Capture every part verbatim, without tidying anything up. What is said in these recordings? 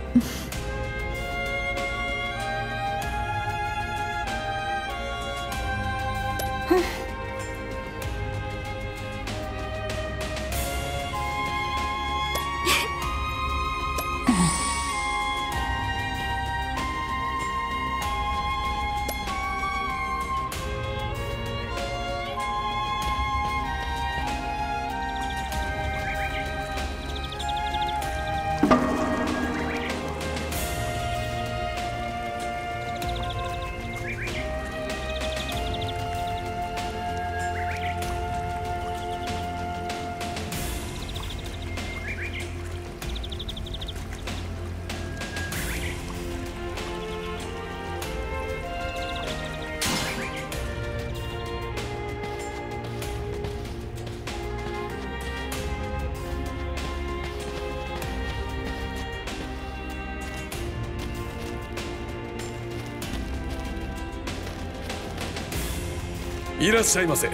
いらっしゃいませ。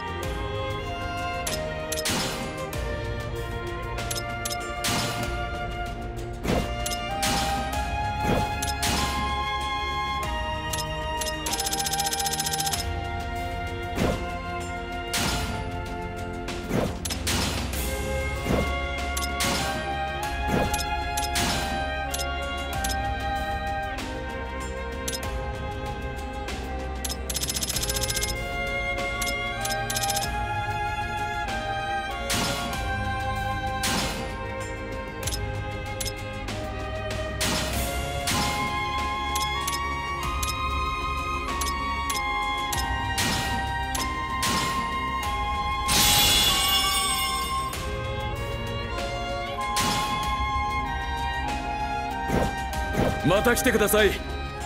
また来てください。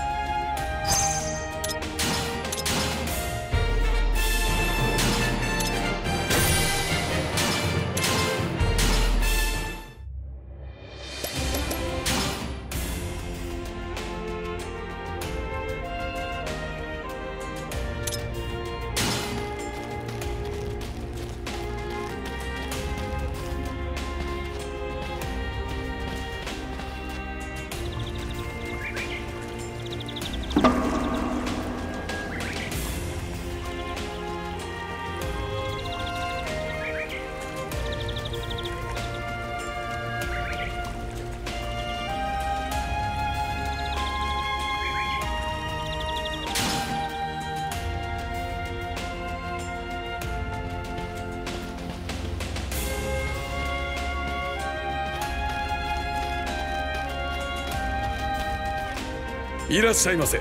いらっしゃいませ。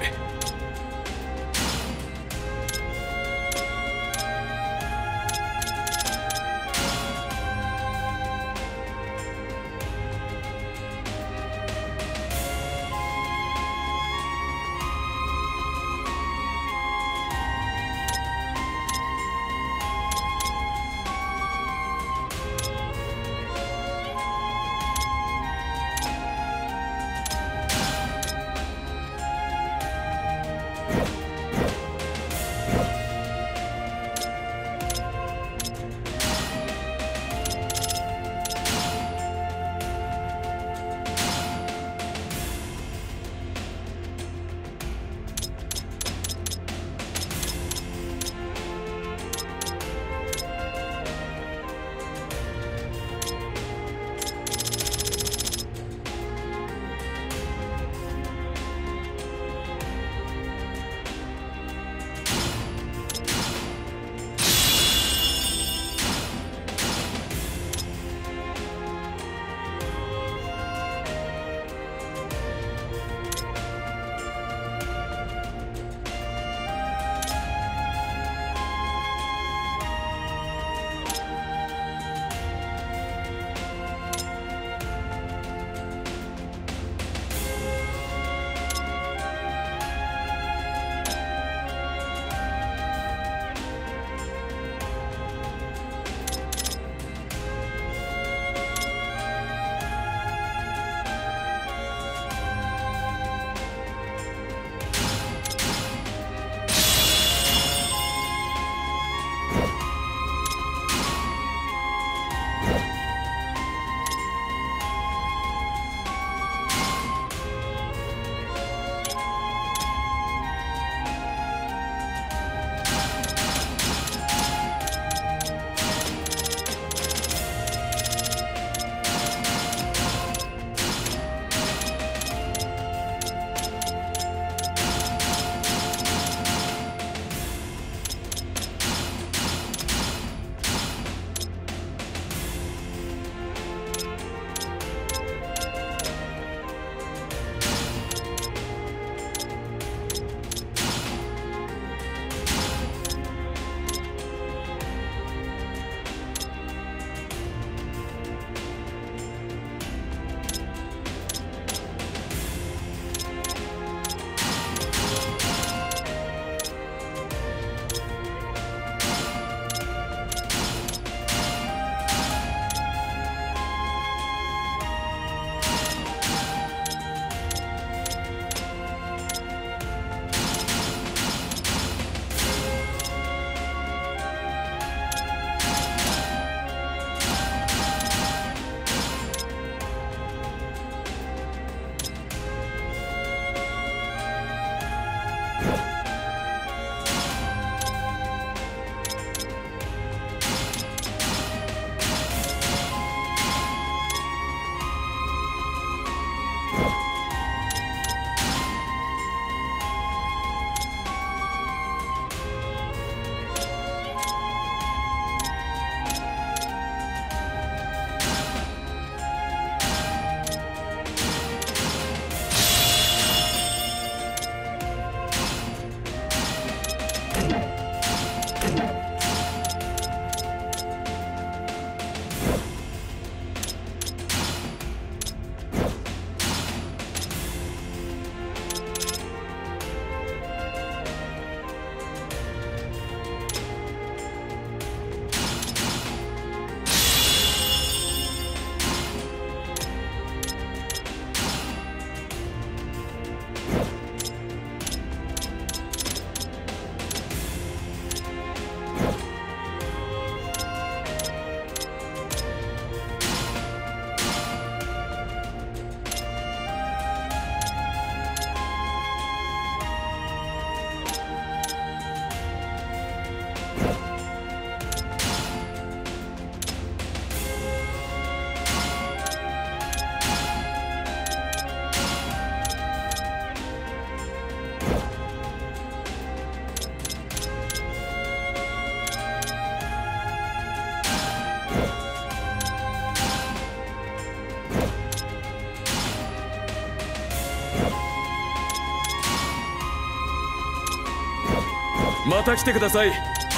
また来てください。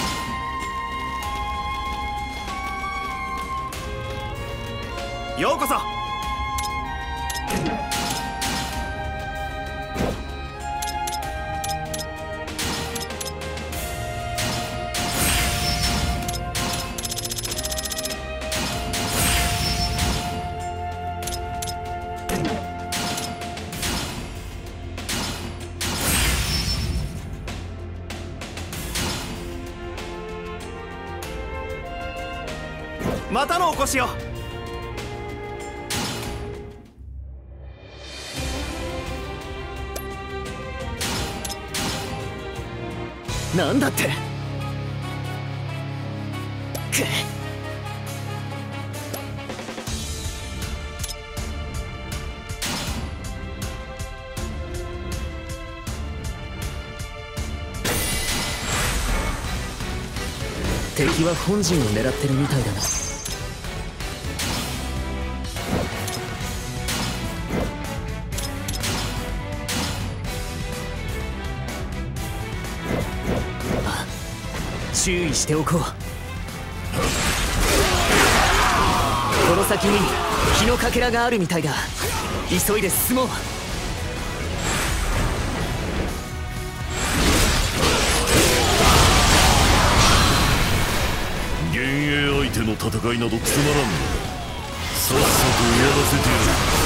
ようこそ。またのお越しを。なんだって。くっ。敵は本陣を狙ってるみたいだな。注意しておこう。この先に日のかけらがあるみたいだ。急いで進もう。 幻影相手の戦いなどつまらんのだ。さっさと終わらせて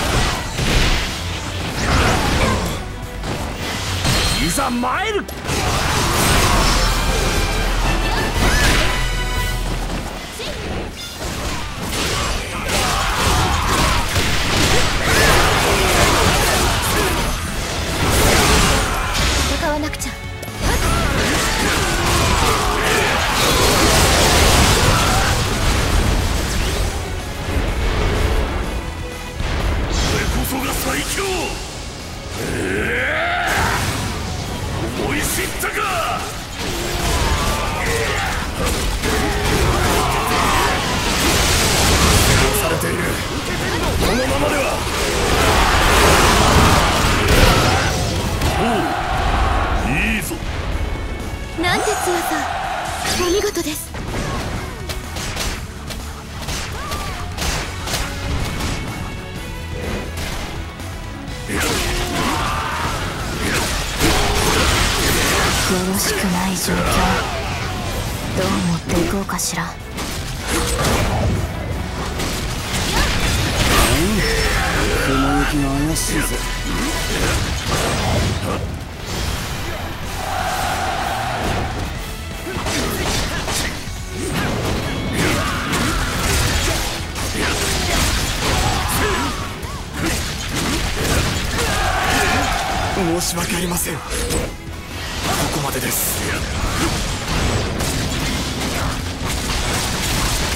やる。いざ参る。 戦わなくちゃ。 これこそが最強。えー、思い知ったか。押されている。このままでは。おう、いいぞ。 なんて強さ。お見事です。よろしくない状況。どう持っていこうかしら。 雲行きが怪しいぜ。申し訳ありません。ここまでです。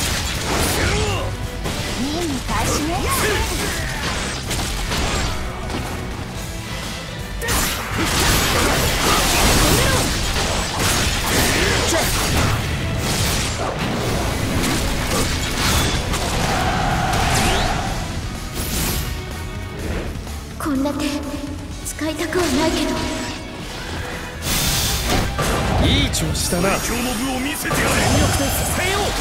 任務開始ね。 こんな手使いたくはないけど。 いい調子だな。 最強の部を見せてやれ。 全力で支えよう。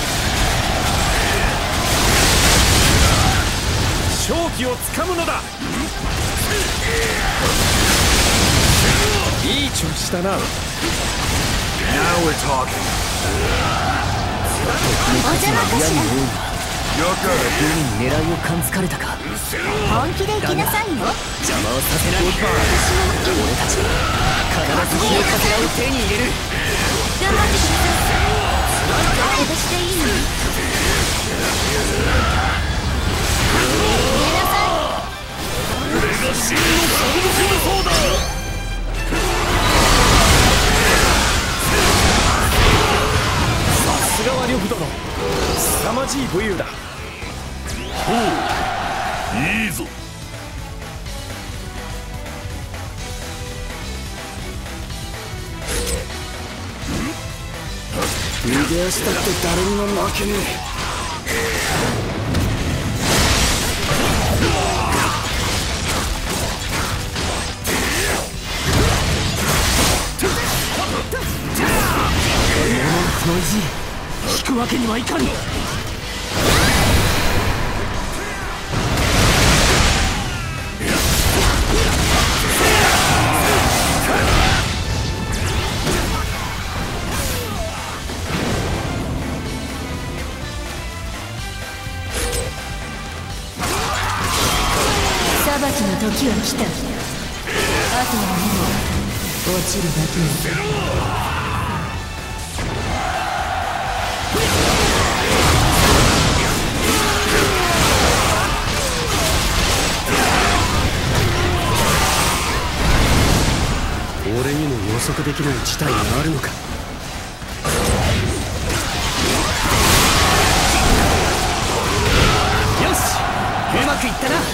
勝機をつかむのだ。いい調子だな。 Now we're talking. お邪魔かしら。 手に狙いを感づかれたか。 本気で行きなさいよ。 邪魔をさせない。俺たち必ず火のかけらを手に入れる。 頑張ってください。私でいいの。逃げなさい。 俺が真の勝負そうだ。 さすがは呂布殿、凄まじい武勇だ。 ほう、いいぞ。 逃げ足だって誰にも負けねえ。この意地引くわけにはいかん。 裁きの時は来た。あとはもう落ちるだけよ。 俺にも予測できない事態があるのか。よし、うまくいったな。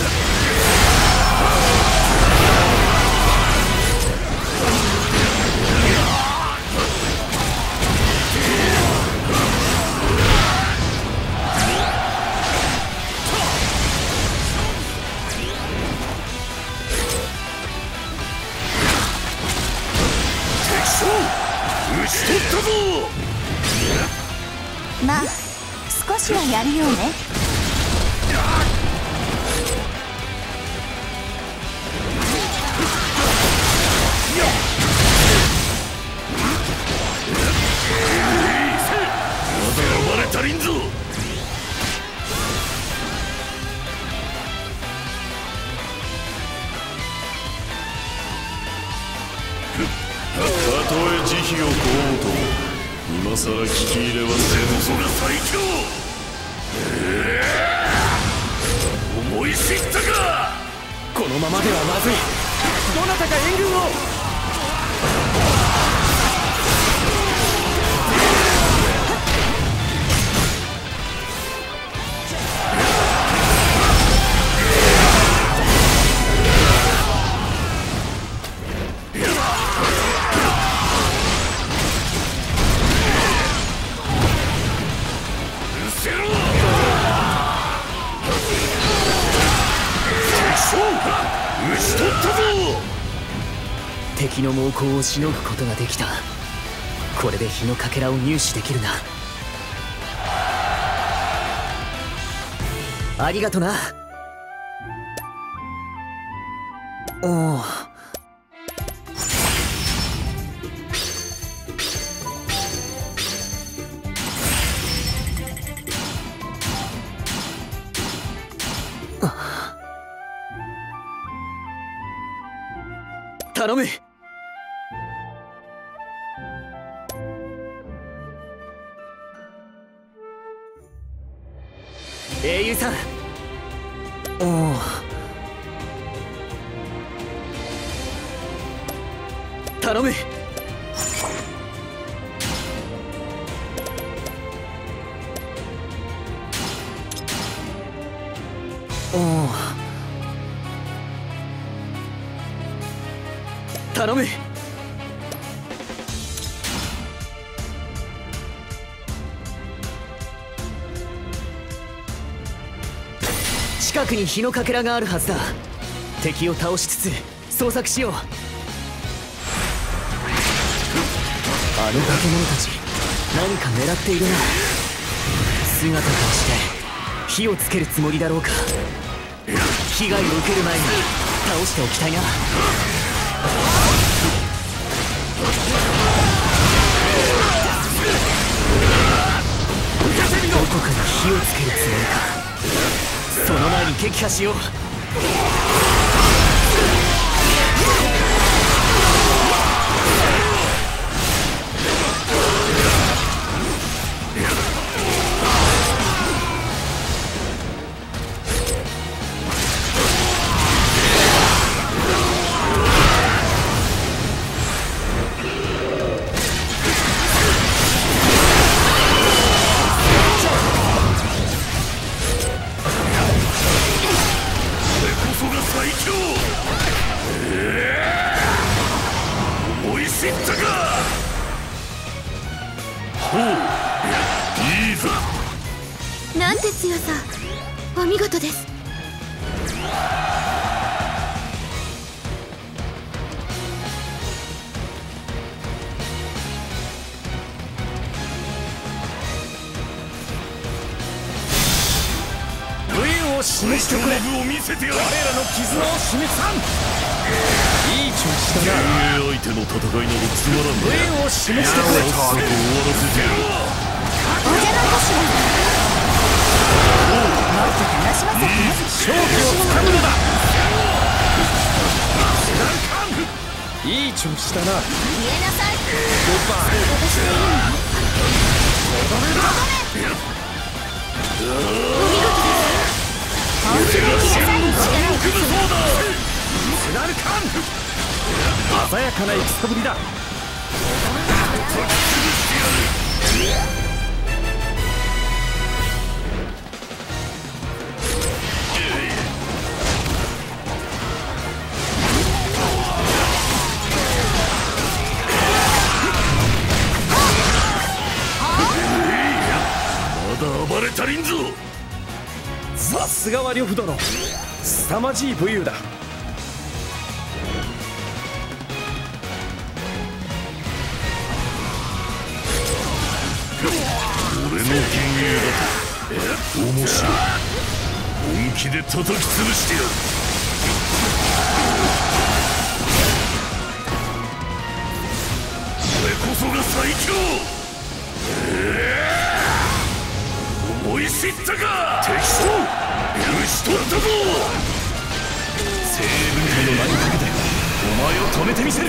討ち取ったぞ。 まあ少しはやるようね。 まだ暴れ足りんぞ。たとえ慈悲を請おうと今さら聞き入れはせぬぞ。が最強、えー、思い知ったか。 このままではまずい。どなたか援軍を。 討ち取ったぞ。 敵の猛攻をしのぐことができた。これで火のかけらを入手できるな。ありがとな。おお。頼む。英雄さん。おお。頼む。おお。頼む。近くに火のかけらがあるはずだ。 敵を倒しつつ捜索しよう。あの化け物たち何か狙っているな。姿からして火をつけるつもりだろうか。被害を受ける前に倒しておきたいな。どこかに火をつけるつもりか。その前に撃破しよう。 なんて強さ。お見事です。 武勇を示してくれ。我らの絆を示さん。いい調子だな。 相手の戦いなどつまらん。 武勇を示してくれ。 早速終わらせてやる。 お邪魔いたします。もっと楽しませて。 勝機をつかむのだ。いい調子だな。 消えなさい。 グッバイ。 私でいいの？お見事です。本気で行きなさい。力を貸す。 津軽艦。鮮やかな戦ぶりだ。 暴れ足りんぞ。 さすがは呂布殿、凄まじい武勇だ。 俺の幻影だと面白い。本気で叩き潰してやる。俺こそが最強。思い知ったか。敵将許しとったぞ。精鋭分解の名にかけてお前を止めてみせる。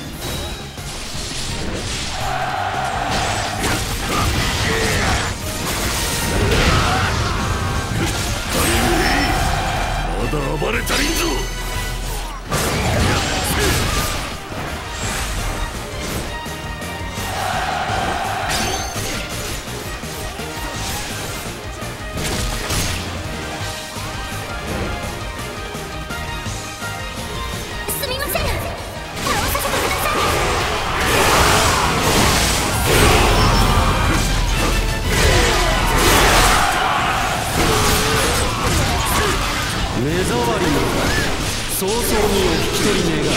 まだ暴れ足りんぞ。 目障りよ。早々にお引き取り願う。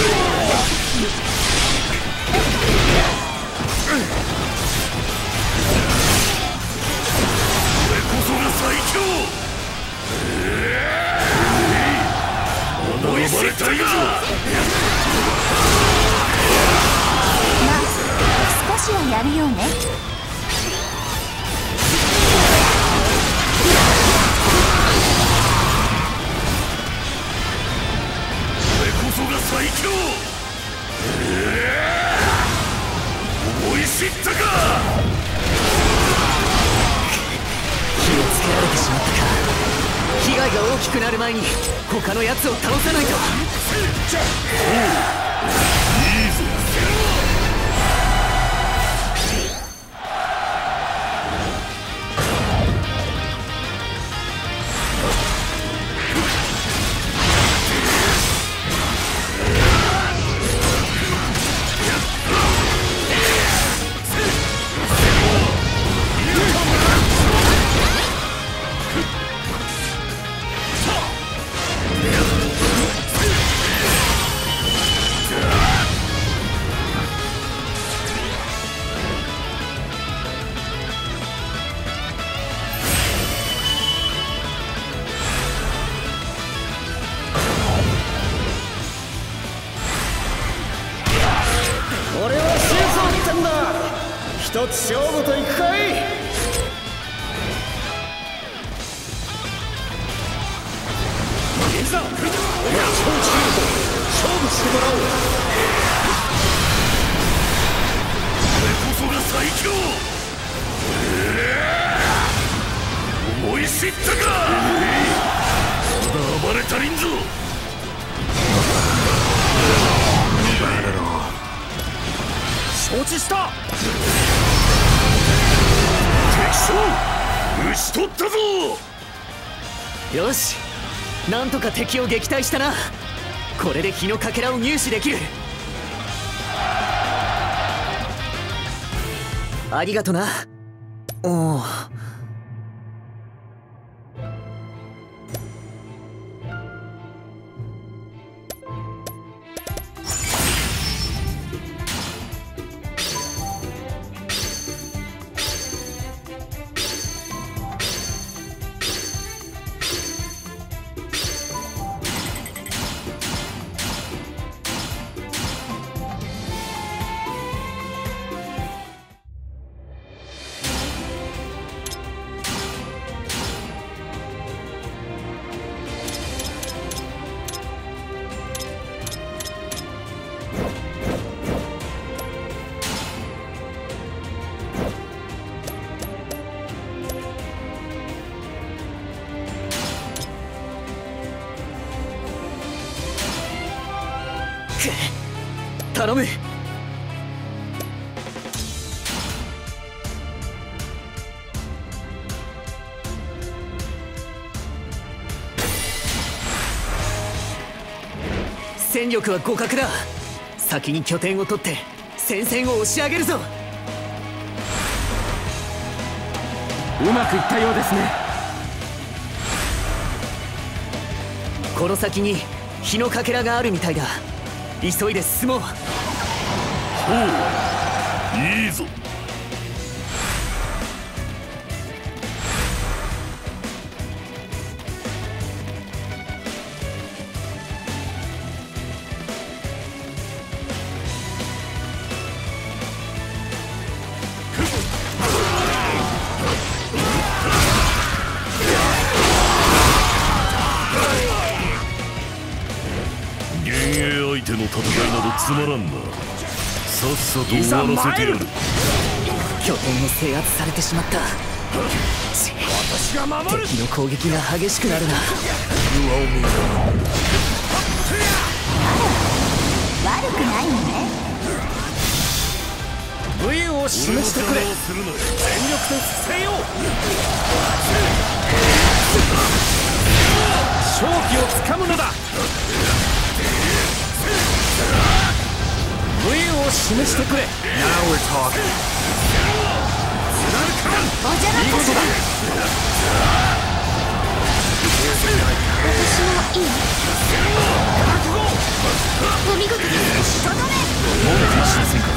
俺こそが最強。まだ暴れたいぞ。 まあ少しはやるよね。 最強。思い知ったか。 火をつけられてしまったか。被害が大きくなる前に他のやつを倒さないと。 いいぞ。 一つ勝負といくかい。いざお前超中勝負してもらおう。 俺こそが最強。思い知ったか。まだ暴れ足りんぞ。 承知した。 敵将討ち取ったぞ。 よし、なんとか敵を撃退したな。これで日のかけらを入手できる。ありがとな。おお。頼む。戦力は互角だ。先に拠点を取って戦線を押し上げるぞ。 うまくいったようですね。 この先に日のかけらがあるみたいだ。急いで進もう。 ほう、いいぞ。相手の戦いなどつまらんな。さっさと終わらせてやる。 拠点を制圧されてしまった。 私が守る。 敵の攻撃が激しくなるな。 悪くないのね。 武勇を示してくれ。全力で進めよう。勝機をつかむのだ。武勇を示してくれ。 Now we're talking。 お邪魔かしら。私もいい。お見事です。とどめ。力を出すわ。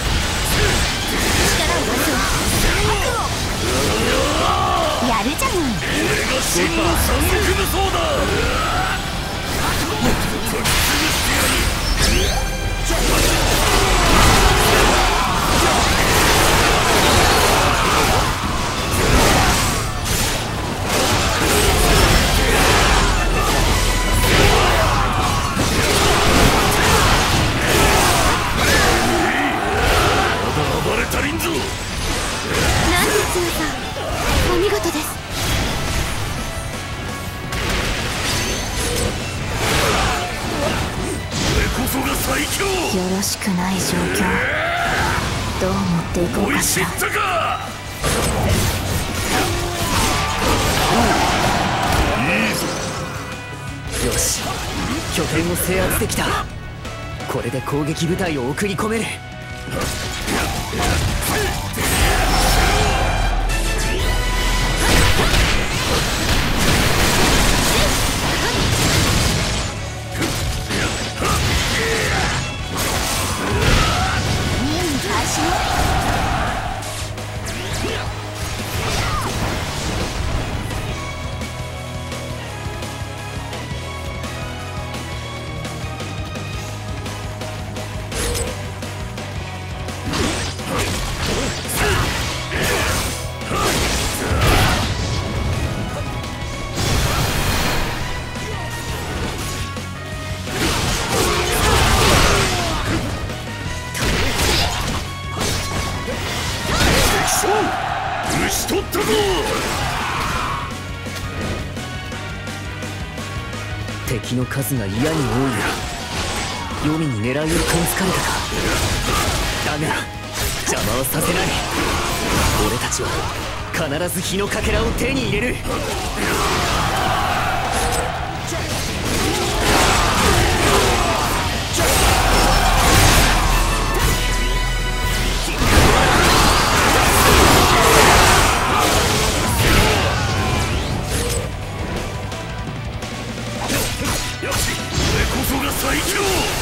やるじゃない。 俺が真の三国武装だ。 お見事です。 俺こそが最強。 よろしくない状況。どう持っていこうかしら。 思い知ったか。いいぞ。 よし、拠点を制圧できた。これで攻撃部隊を送り込める。 敵の数が嫌に多いな。黄泉に狙いを感づかれたか。だが邪魔はさせない。俺たちは必ず日のかけらを手に入れる。 最強。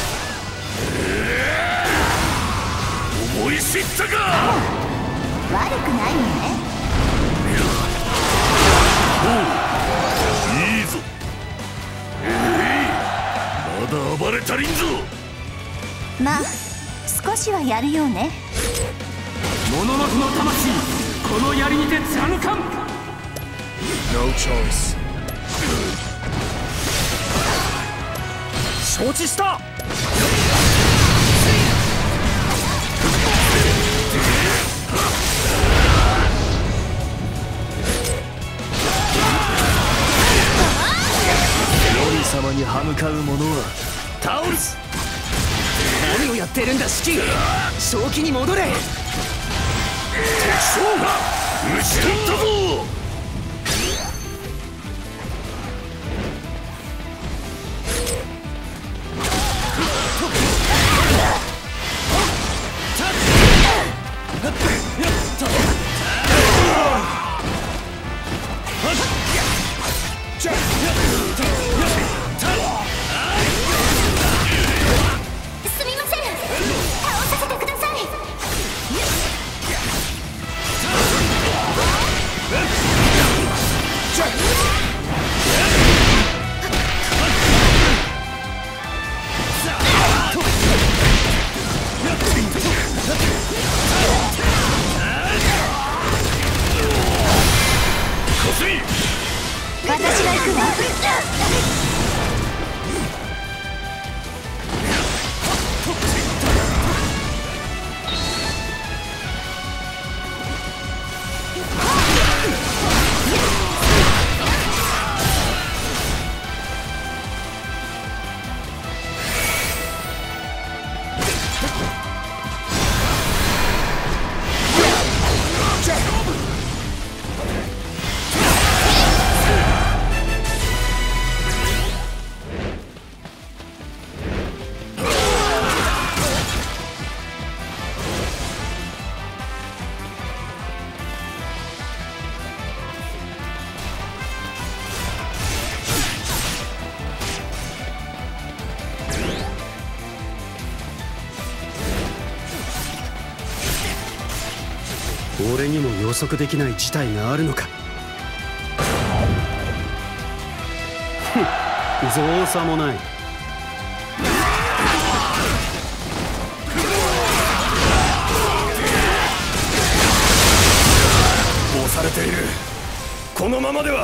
思い知ったか。 悪くないね。 おう、いいぞ。えい、まだ暴れ足りんぞ。 まあ少しはやるようね。 物の子の魂、この槍にて貫かん。 No choice。承知した。神様に歯向かう者は倒す。 何をやってるんだシキ。正気に戻れ。 敵将が討ち取ったぞ。 すみません、倒させてください。私が行くわ。 俺にも予測できない事態があるのか。ふっ、造作もない。 押されている。このままでは。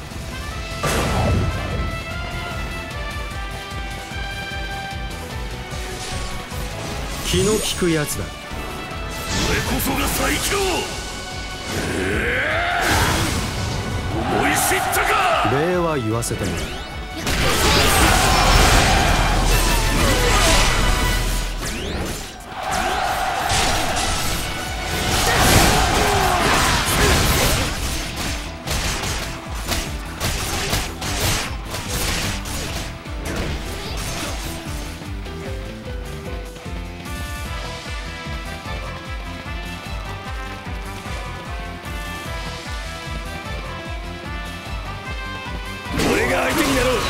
気の利くやつだ。 俺こそが最強。思い知ったか。 礼は言わせてもらう。 相手になろう。行くぞ。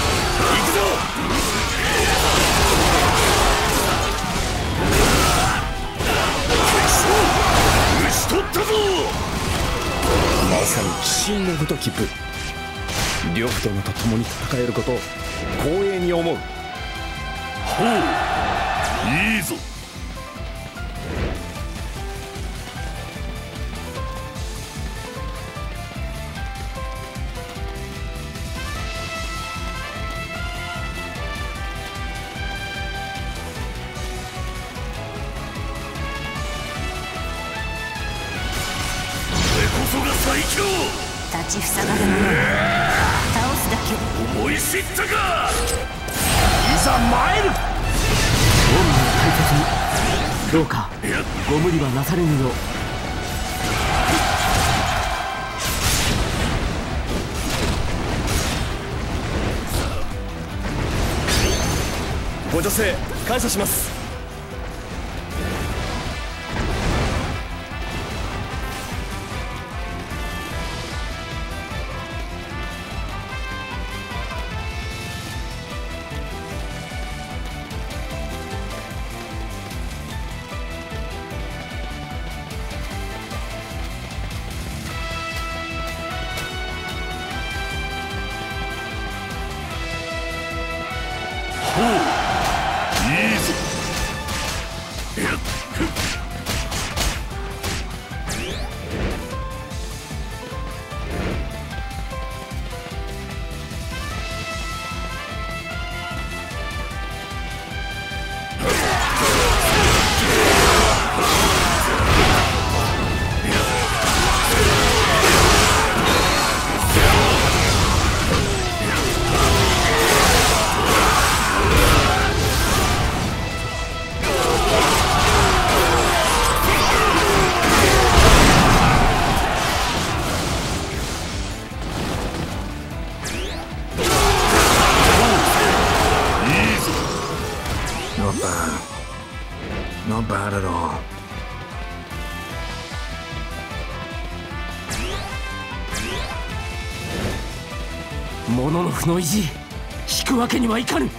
討ち取ったぞ。 まさに鬼神のごとき部。呂布殿と共に戦えることを光栄に思う。 ほう、いいぞ。最強。 立ちふさがる者は倒すだけ。 思い知ったか。 どうかご無理はなされぬよう。 ご助勢感謝します。 Not bad at all. モノノフの意地引くわけにはいかぬ。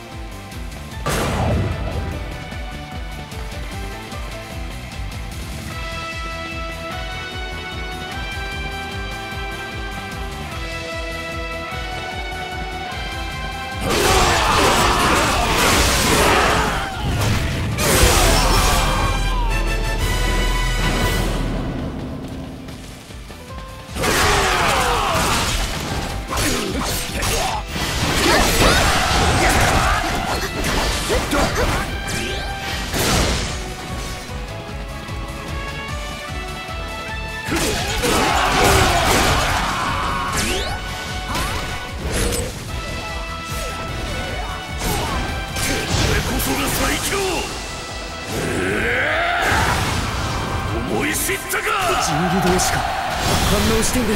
神器同士か反応している。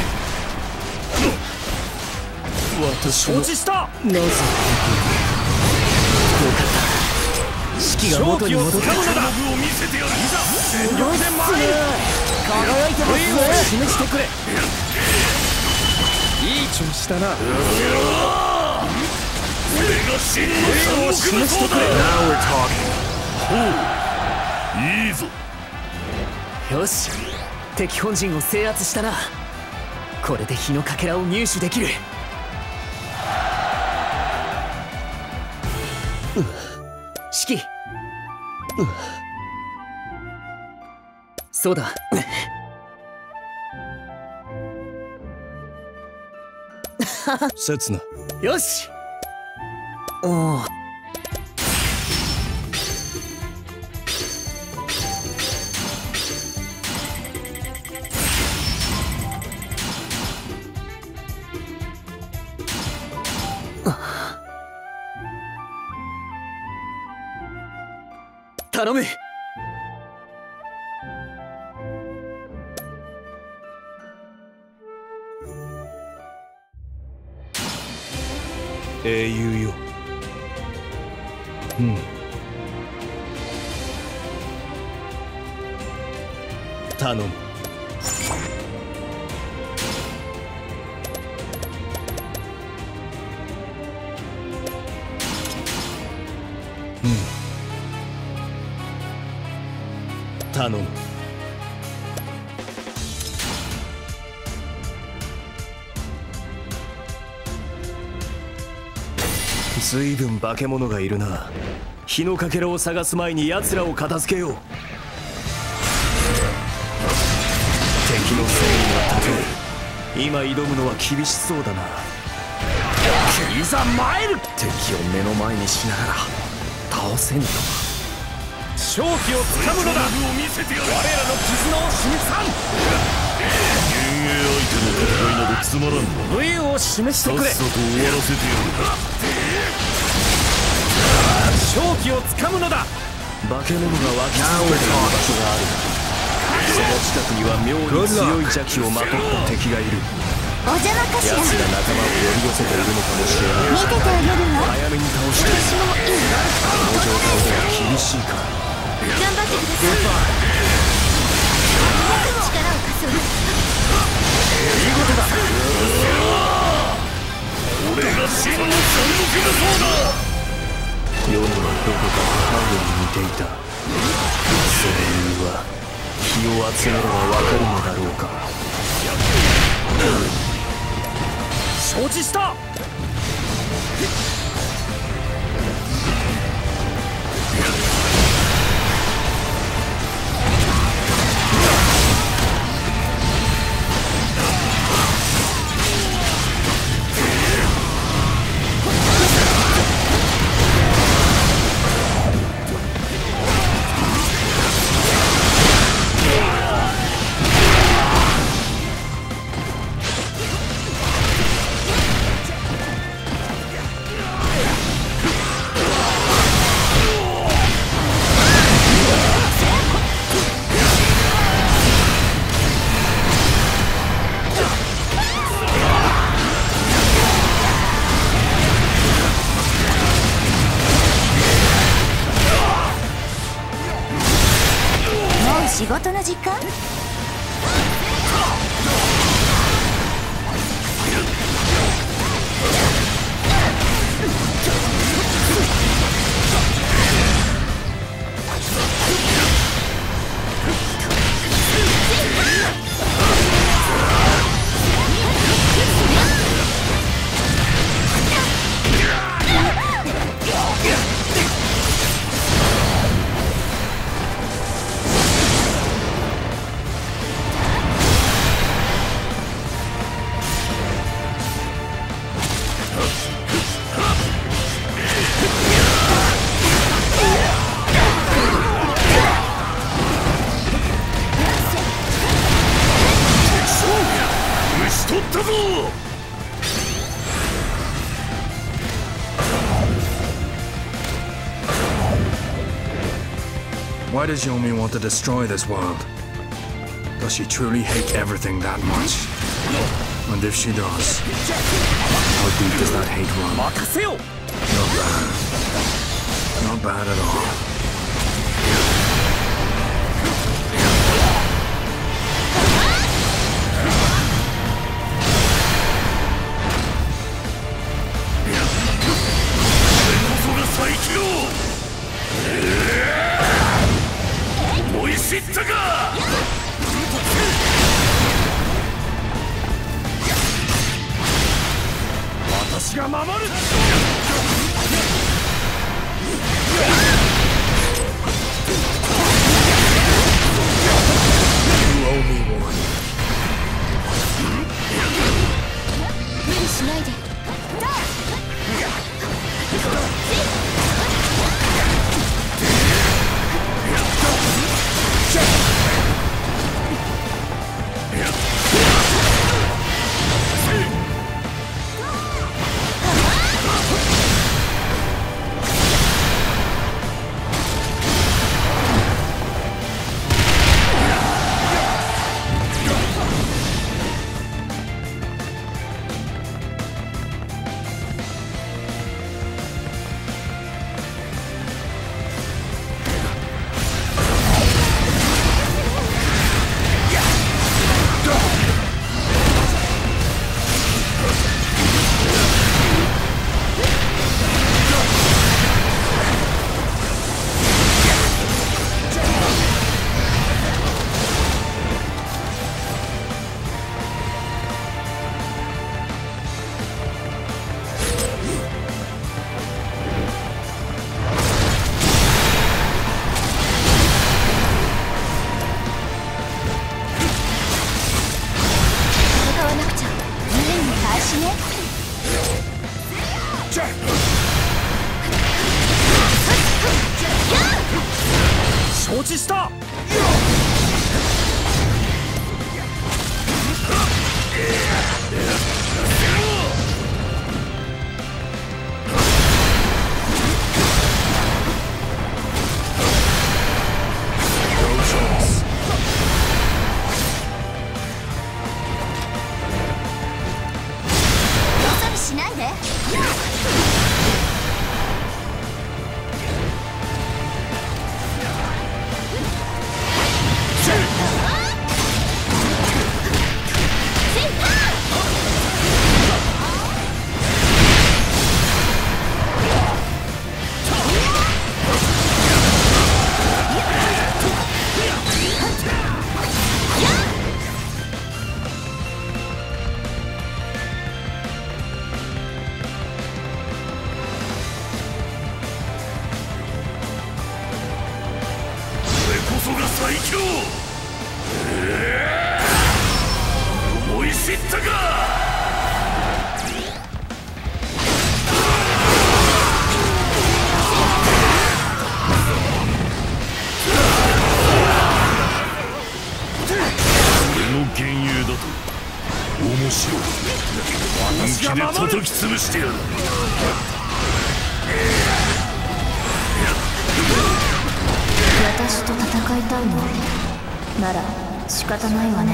私承知した。なぜよかった士気が元に戻った。勝機をつかむのだ。を見せてやる。いざ全力で前へ輝いてますね。示してくれ。いい調子だな。俺が真の三国無双だ。Now we're talking。 ほういいぞ。よし敵本陣を制圧したな。これで日のかけらを入手できる。指揮そうだ。 刹那。 よし。おお頼む。 英雄よ。うん頼む。頼む。ずいぶん化け物がいるな。日のかけらを探す前に奴らを片付けよう。敵の戦意は高い。今挑むのは厳しそうだな。いざ参る。敵を目の前にしながら倒せんとは。勝機をつかむのだ。我らの絆を示さん。 幻影相手の戦いなどつまらんな。 武勇を示してくれ。 さっさと終わらせてやる。 勝機をつかむのだ。 化け物が湧き続けている場所がある。その近くには妙に強い邪気をまとった敵がいる。 お邪魔かしら。 奴が仲間を呼び寄せているのかもしれない。 見ててあげるわ。 早めに倒して。 私もいい。 この状態では厳しいか。 頑張ってください。力を貸そう。 見事だ。 俺が真の三国無双だ。 夜はどこか母上に似ていた。その理由は気を集めればわかるのだろうか。承知した。 仕事の時間？ Why does Yomi want to destroy this world? Does she truly hate everything that much? And if she does, how deep does that hate run? Not bad. Not bad at all. 知ったか。私が守る。 無理しないで。 承知した。 最強、えー、思い知ったか。俺の幻影だと面白い。本気で叩き潰してやる。 私と戦いたいのなら仕方ないわね。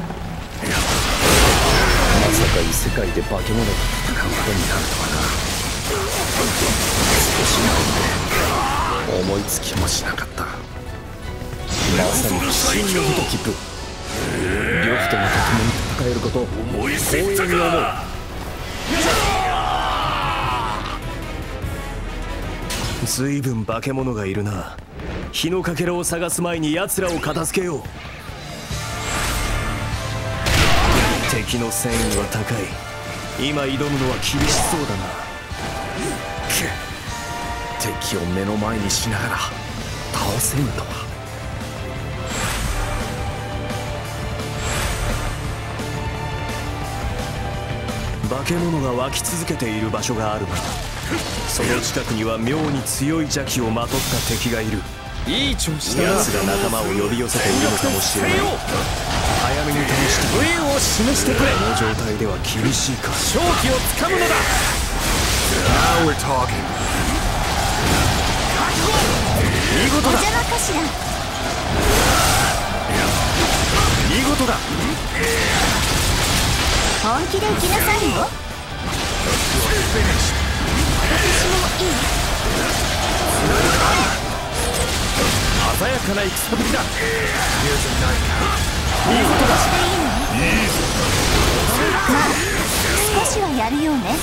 まさか異世界で化け物と戦うことになるとはな。少し前まで思いつきもしなかった。まさに真のごとき部、呂布殿と共に戦えることを光栄に思う。ずいぶん化け物がいるな。日のかけらを探す前に奴らを片付けよう。敵の戦意は高い。今挑むのは厳しそうだな。くっ、敵を目の前にしながら倒せんとは。化け物が湧き続けている場所があるが、その近くには妙に強い邪気をまとった敵がいる。いい調子だな。奴が仲間を呼び寄せているのかもしれない。早めに倒して武勇を示してくれ。この状態では厳しいか。勝機をつかむのだ。 Now we're talking. 見事だ。 お邪魔かしら。 見事だ。 本気で行きなさいよ。私もいい。 鮮やかな戦ぶりだ。 見事だ。していいのね。まあ少しはやるようね。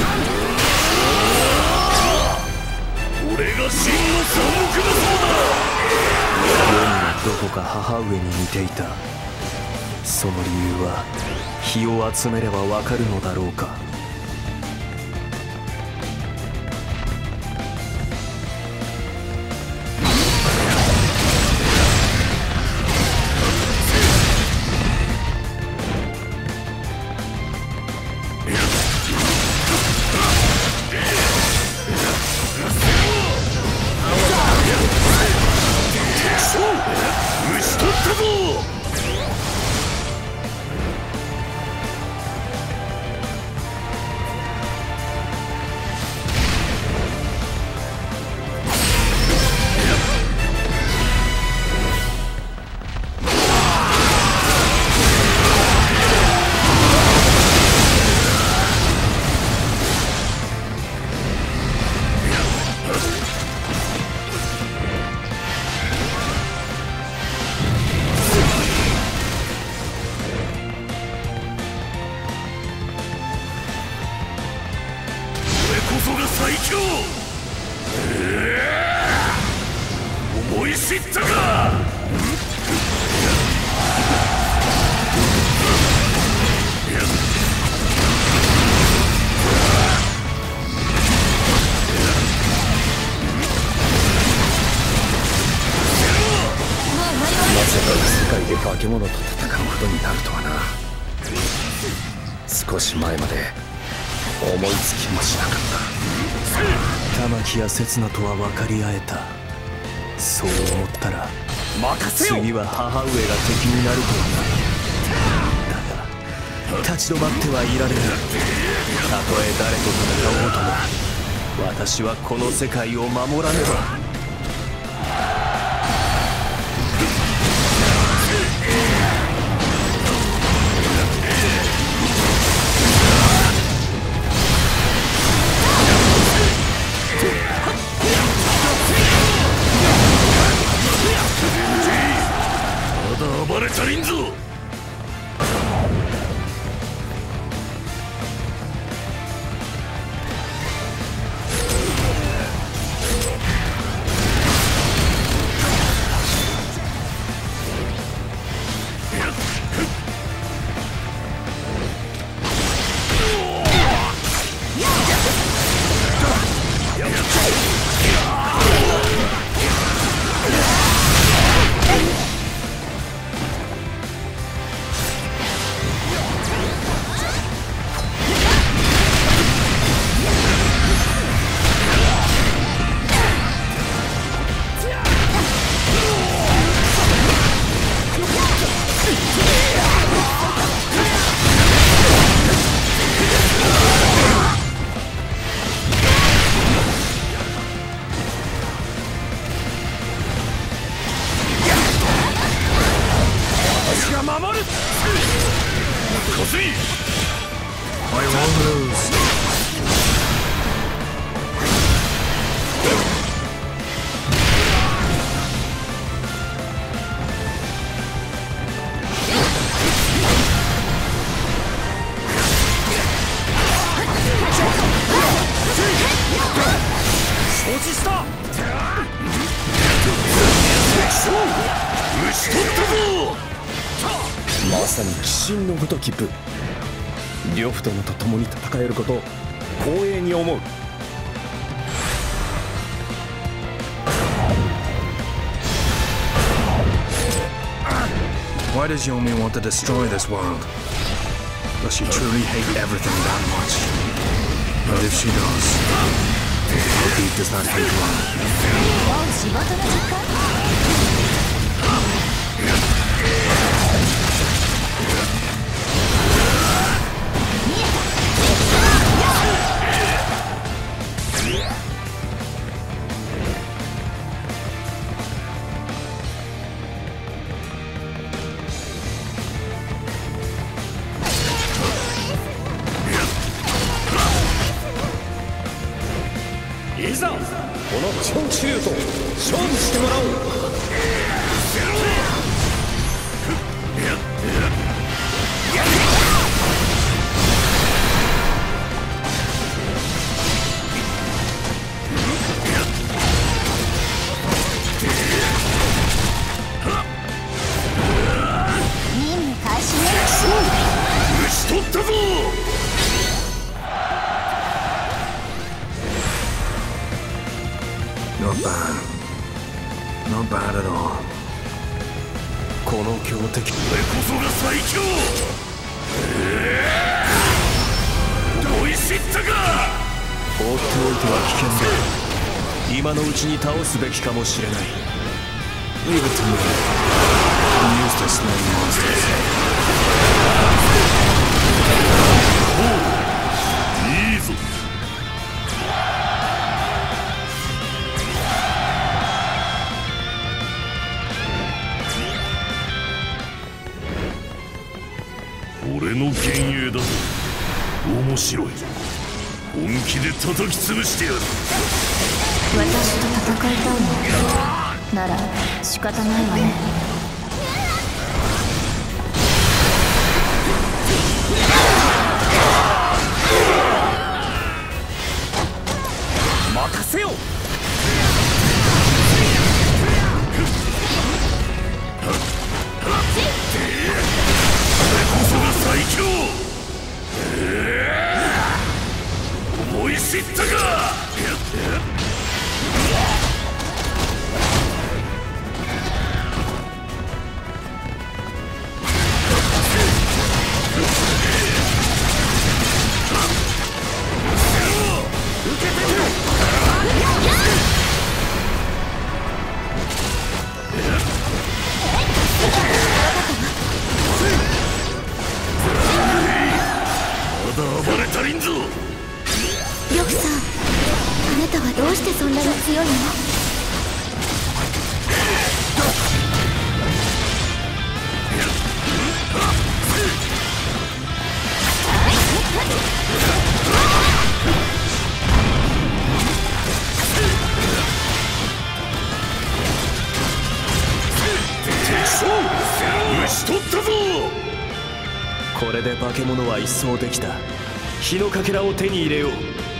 俺が真の三国無双だ。 世にはどこか母上に似ていた。その理由は火を集めればわかるのだろうか。 討ち取ったぞ。最強、えー、思い知ったか。 まさか世界で化け物と戦うことになるとはな。少し前まで思いつきもしなかった。玉木や刹那とは分かり合えた。そう思ったら次は母上が敵になるとはな。だが立ち止まってはいられない。たとえ誰と戦おうとも私はこの世界を守らねば。 暴れ足りんぞ。 守る。小杉 I won't lose. 承知した。 討ち取ったぞ。 まさに鬼神のごとき部。呂布殿と共に戦えることを光栄に思う。 Why does Yomi want to destroy this world? Does she truly hate everything that much? And if she does, how deep does that hate run? もう仕事の時間？ いざこの超治療と勝負してもらおう。 任務開始ね。 討ち取ったぞ。 Not bad. Not bad at all. この強敵、 これこそが最強。思い知ったか。 放っておいては危険だ。今のうちに倒すべきかもしれない。 Leave it to me. I'm used to slaying monsters. いいぞ。俺の幻影だぞ。面白い。本気で叩き潰してやる。 私と戦いたいのなら仕方ないわね。 任せよ。 最強。思い知ったか。暴れ足りんぞ。 呂布さん、あなたはどうしてそんなに強いの？ 討ち取ったぞ。 これで化け物は一掃できた。火のかけらを手に入れよう。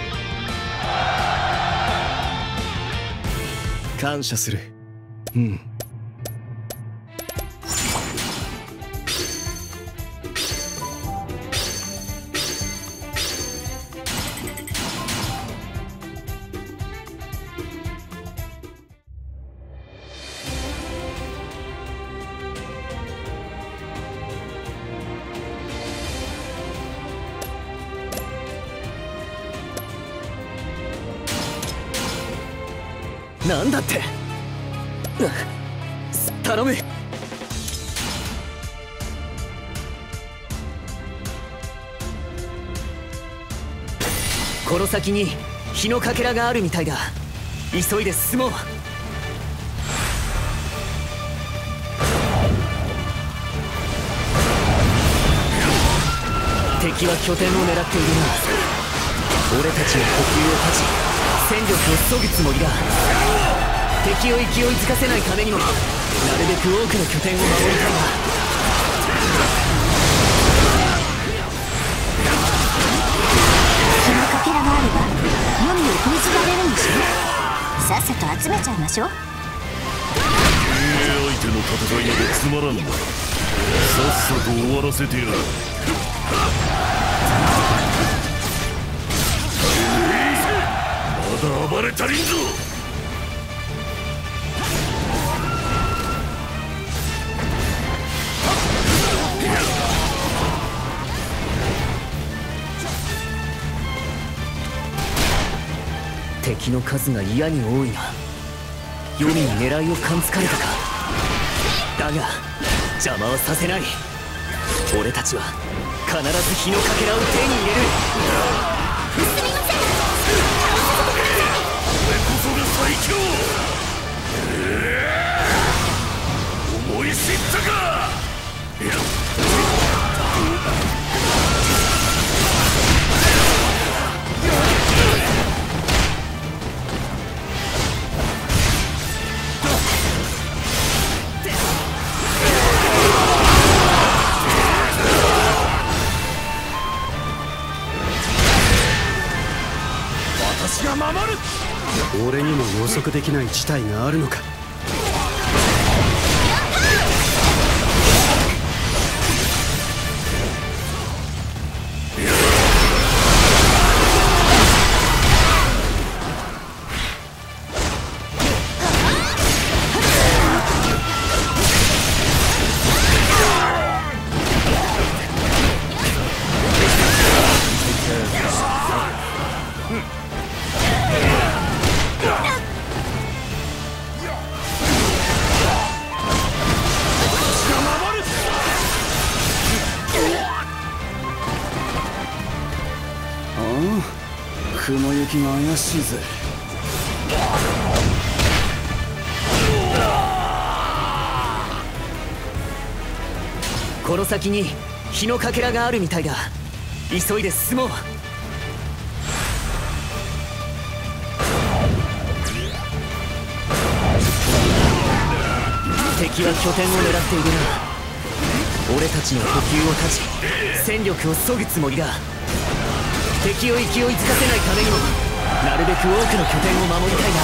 感謝する。うん。なんだって。頼む。 この先に火のかけらがあるみたいだ。急いで進もう。 敵は拠点を狙っているな。俺たちの呼吸を断ち戦力を削ぐつもりだ。敵を勢いづかせないためにもなるべく多くの拠点を守りたいな。 火のかけらがあれば黄泉を封じられるんでしょ。さっさと集めちゃいましょう。 相手の戦いなどつまらんな。さっさと終わらせてやる。まだ暴れ足りんぞ。 敵の数が嫌に多いな。黄泉に狙いを感づかれたか。だが邪魔はさせない。俺たちは必ず火のかけらを手に入れる。 すみません。 俺こそが最強。思い知ったか。 私が守る。 俺にも予測できない事態があるのか。雲行きが怪しいぜ。 この先に火のかけらがあるみたいだ。急いで進もう。敵は拠点を狙っているな。俺たちの呼吸を断ち戦力を削ぐつもりだ。敵を勢いづかせないためにもなるべく多くの拠点を守りたいな。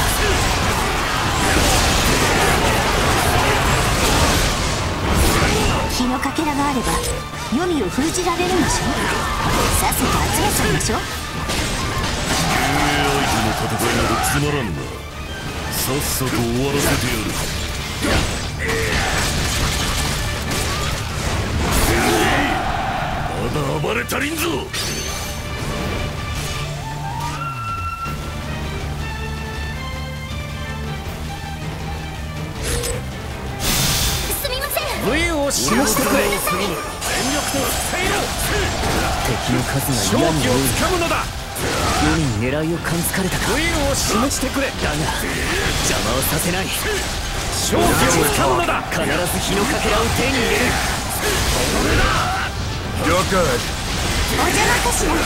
火のかけらがあれば黄泉を封じられるんでしょ。さっさと集めちゃいましょう。 相手の戦いなどつまらんな。さっさと終わらせてやる。まだ暴れ足りんぞ。 武を示してくれ。全力で伝えろ。敵の数が嫌に多い。 掴むのだ。 黄泉に狙いを感づかれたか。 武を示してくれ。 だが邪魔をさせない。 勝機を掴むのだ。 必ず火のかけらを手に入れる。 You're good. お邪魔かしら。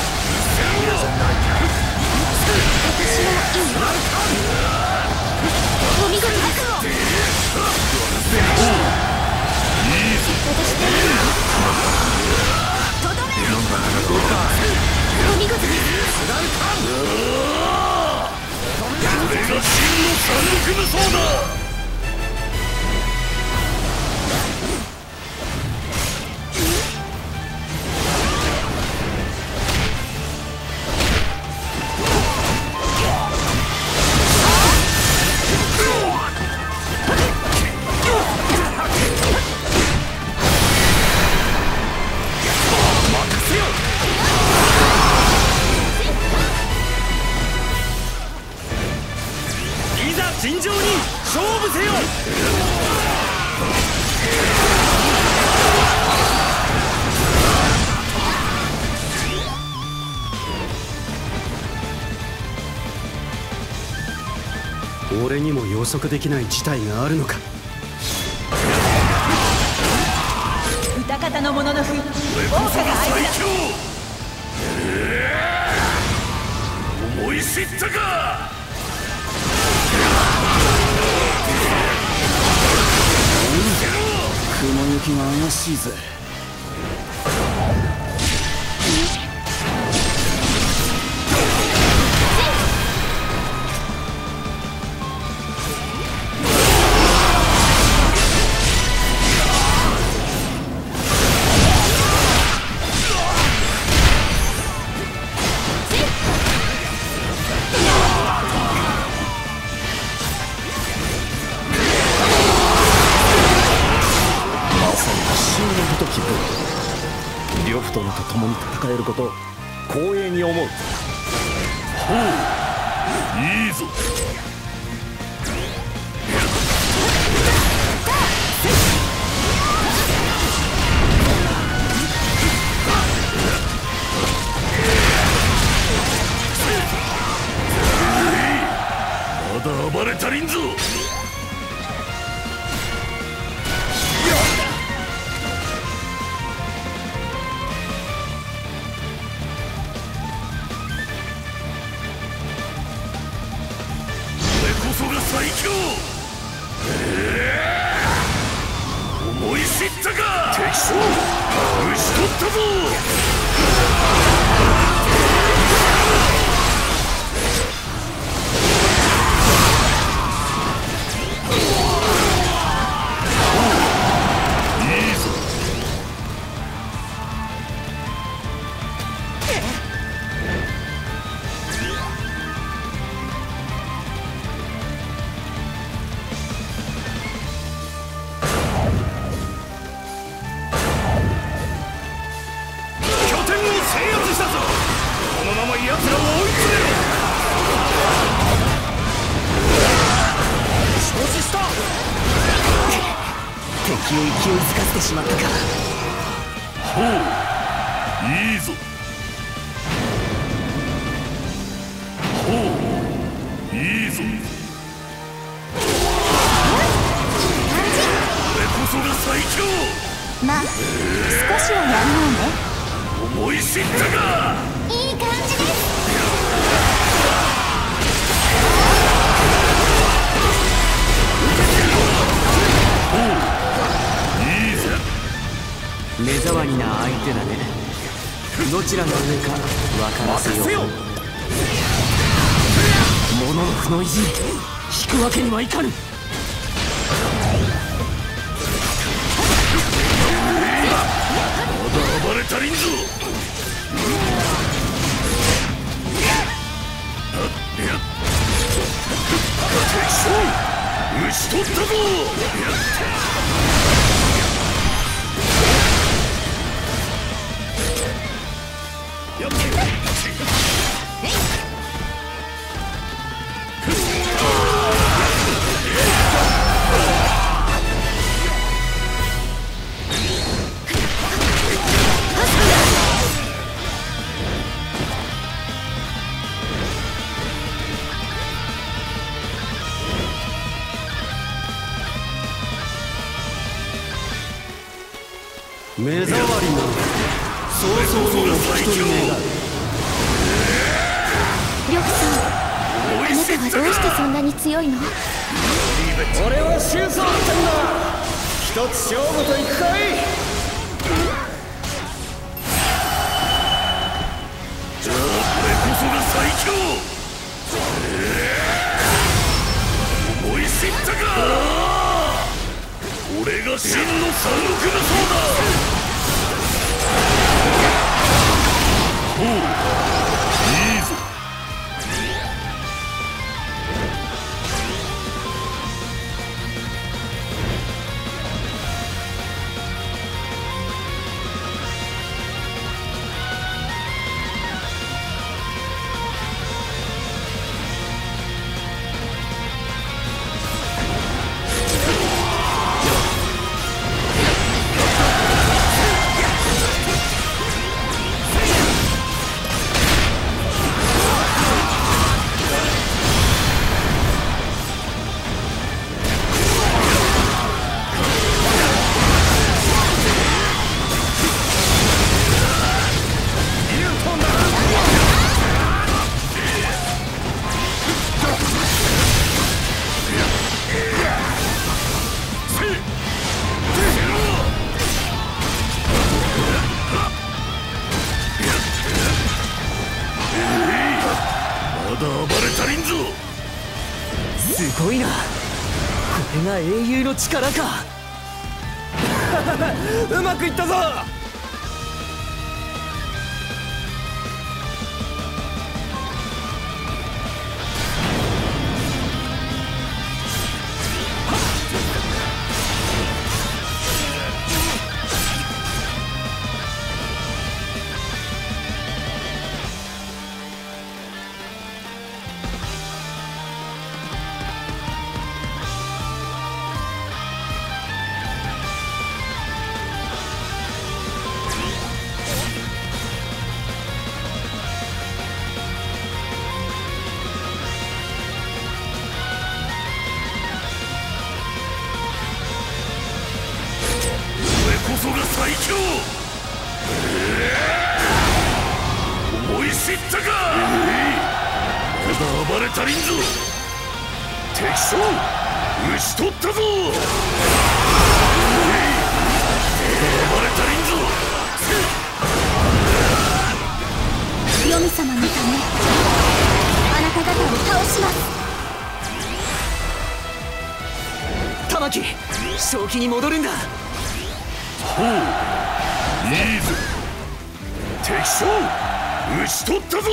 私はいい。お見事です。私でいいの？とどめ！お見事です。 これが真の三国無双だ。 尋常に勝負せよ。 俺にも予測できない事態があるのか。 歌方の者のふ王家が相手だ。 思い知ったか。 雲行きが怪しいぜ。 呂布殿と共に戦えることを光栄に思う。ほう、 いいぞ。まだ暴れ足りんぞ。最強、えー、思い知ったか。敵将討ち取ったぞ。いいぞ。このまま奴らを追い詰めろ。承知した。 敵を勢いづかせてしまったか。 ほう、いいぞ。ほう、いいぞ。俺こそが最強。 まあ、少しはやるのね。 思い知ったか。 いい感じです。 いいぜ。 目障りな相手だね。どちらが上か分からせよう。物の負の意地引くわけにはいかぬ。 暴れ足りんぞ。敵将討ち取ったぞ。 目障りな早々にお引き取り願う。 呂布さん、あなたはどうしてそんなに強いの？ 俺は終走ってんだ。一つ勝負といくかい。 じゃあ俺こそが最強。思い知ったか。俺が真の三国無双だ。ほう、いいぞ。 れが英雄の力か。 うまくいったぞ。 こそが最強。思い知ったか。まだ暴れ足りんぞ。敵将討ち取ったぞ。暴れ足りんぞ。 黄泉様のためあなた方を倒します。 玉木、正気に戻るんだ。 ほう、いいぞ。敵将討ち取ったぞ。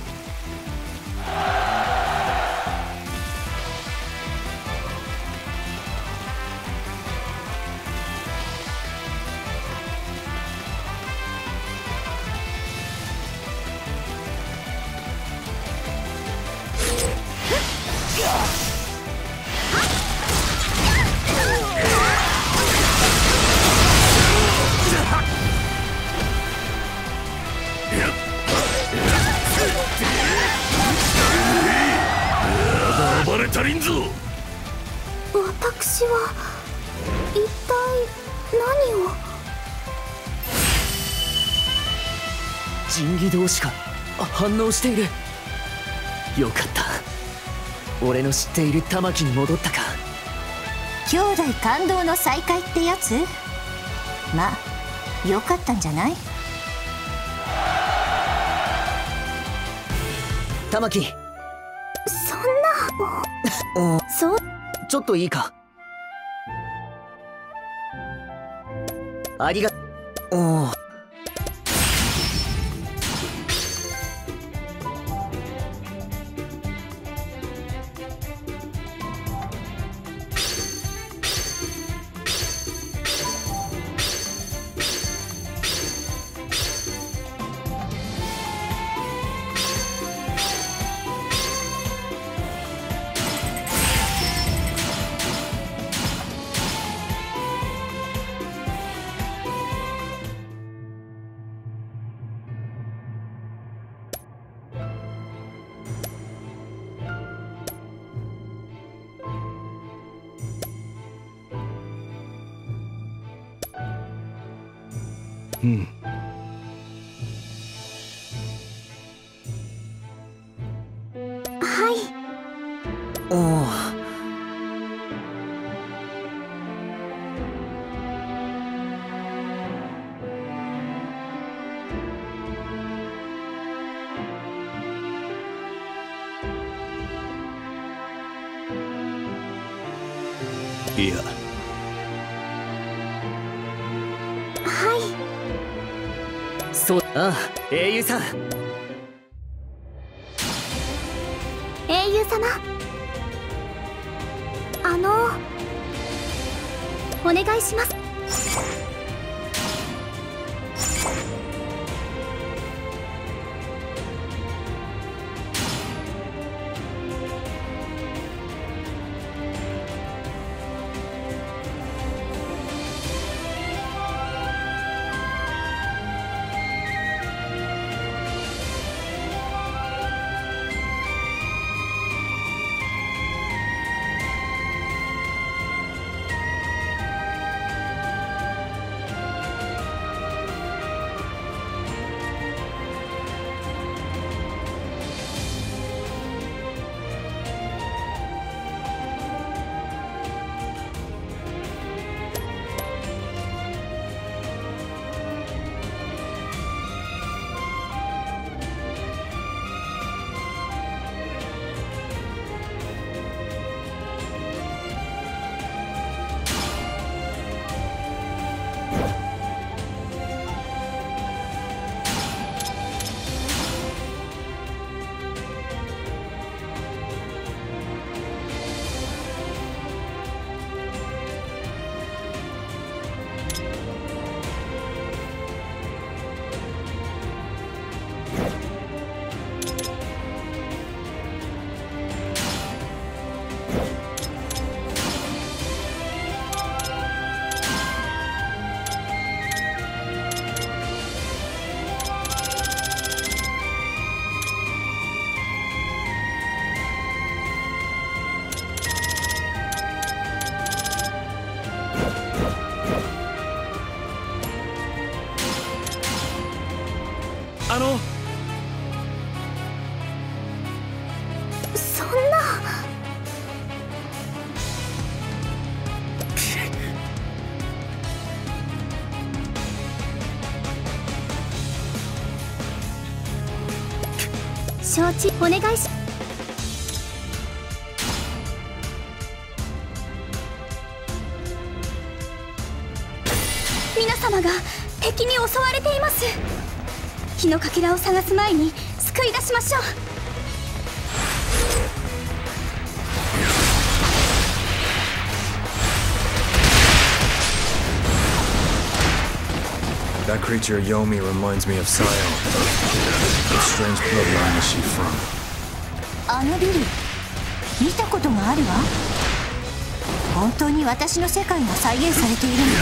暴れ足りんぞ。 私は一体何を。 神器同士が反応している。よかった、俺の知っている玉木に戻ったか。 兄弟感動の再会ってやつ。まあよかったんじゃない。 玉木、 そんなそうちょっといいか。ありがおう。 うん。 はい。 おう。 いや、 そう、ああ、英雄さん。 英雄様、あのお願いします。 あのそんな。承知、お願いし。皆様が敵に襲われています。火のかけらを探す前に救い出しましょう。 That creature Yomi reminds me of Sayo. What strange bloodline is she from? あのビル見たことがあるわ。本当に私の世界が再現されているのね。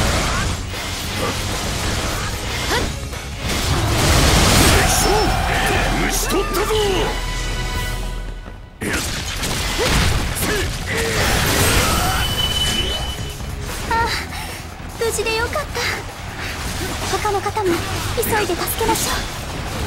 討ち取ったぞ。 ああ、無事でよかった。他の方も急いで助けましょう。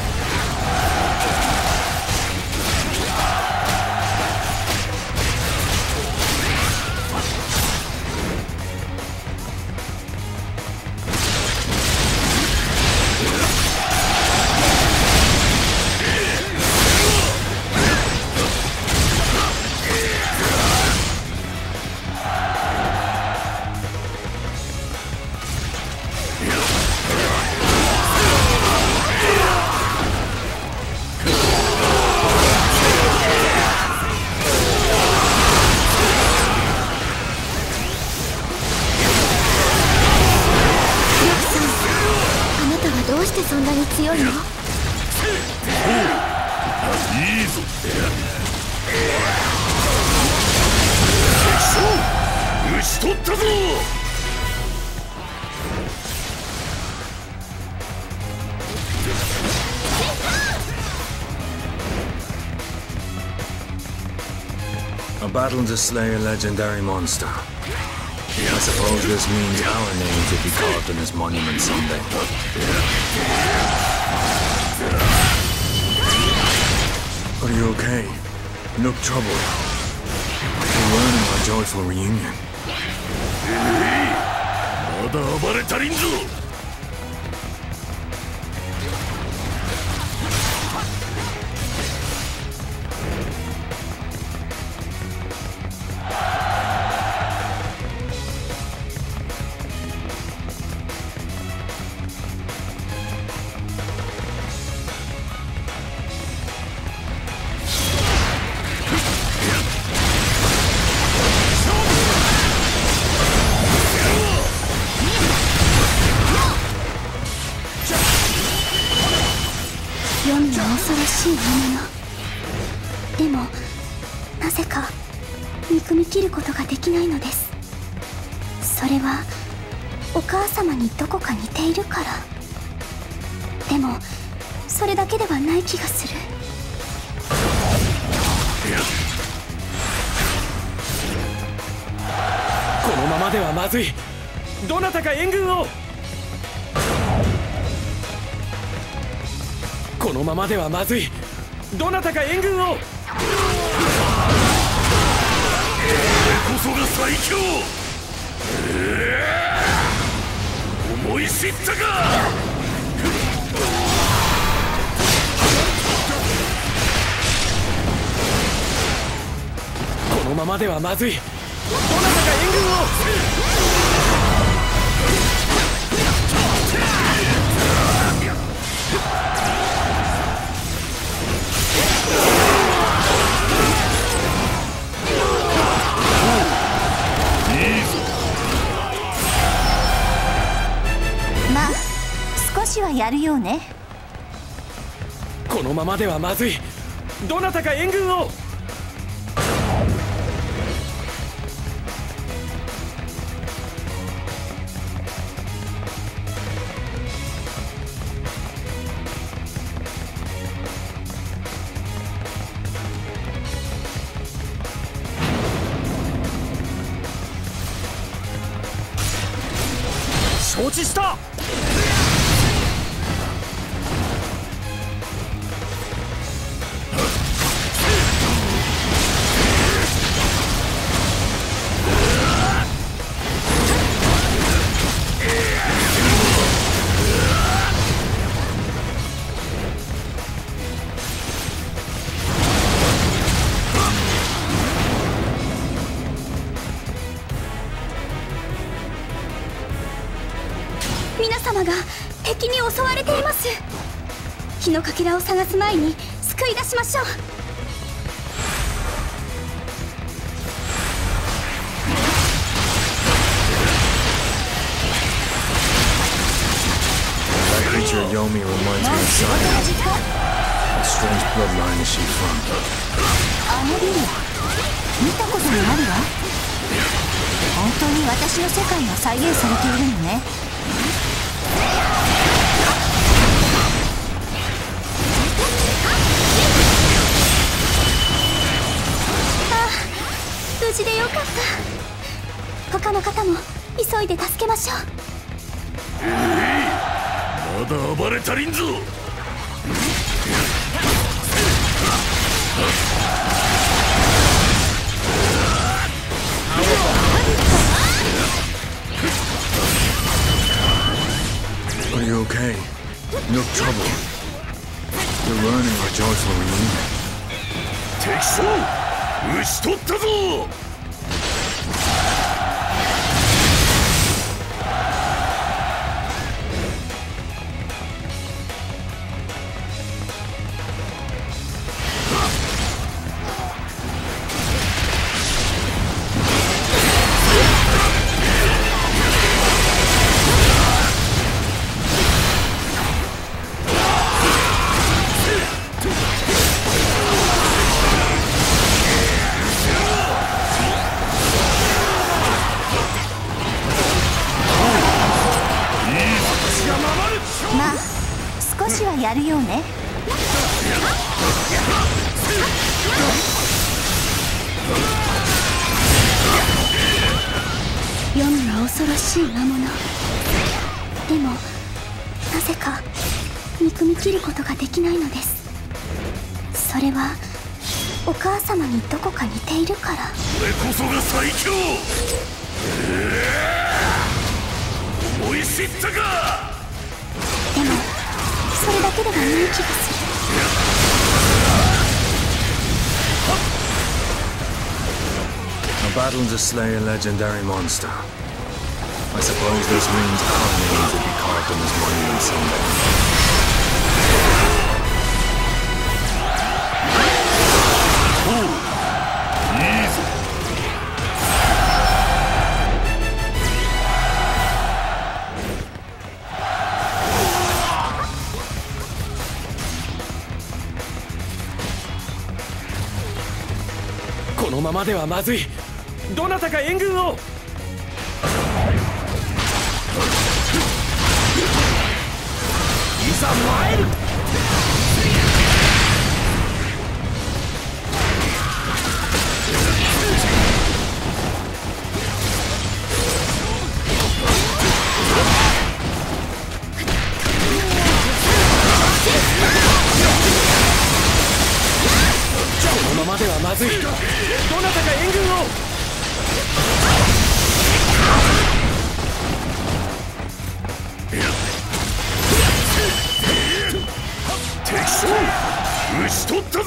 どうしてそんなに強いの？いいぞ。討ち取ったぞ。 A battle to slay a legendary monster. I suppose this means our names will be carved in his monument someday. Are you okay? You look troubled. You're learning our joyful reunion. まだ暴れ足りんぞ。 ヨミは恐ろしいもの。でもなぜか憎み切ることができないのです。それはお母様にどこか似ているから。でもそれだけではない気がする。 このままではまずい。どなたか援軍を。このままではまずい。どなたか援軍を。 こそが最強。思い知ったか。 このままではまずい。どなたか援軍を。 まあ少しはやるようね。 このままではまずい。どなたか援軍を。承知した。 皆様が敵に襲われています。火のかけらを探す前に救い出しましょう。 That creature Yomi reminds me of Saya. What strange bloodline is she from? あのビル見たことがあるわ。本当に私の世界が再現されているのね。ああ、無事でよかった。他の方も急いで助けましょう。 まだ暴れ足りんぞ。 Are you okay? No trouble. You're learning our joyful reunion. 敵将討ち取ったぞ。 まあ少しはやるようね。読むは恐ろしい魔物。でもなぜか憎み切ることができないのです。それはお母様にどこか似ているから。 これこそが最強。思い知ったか。 でもそれだけではない気がする。 A battle to slay a legendary monster. I suppose this means our names will be carved on this monument someday. このままではまずい。どなたか援軍を。いざ参る。このままではまずい。どなたか援軍を。 敵将討ち取ったぞ。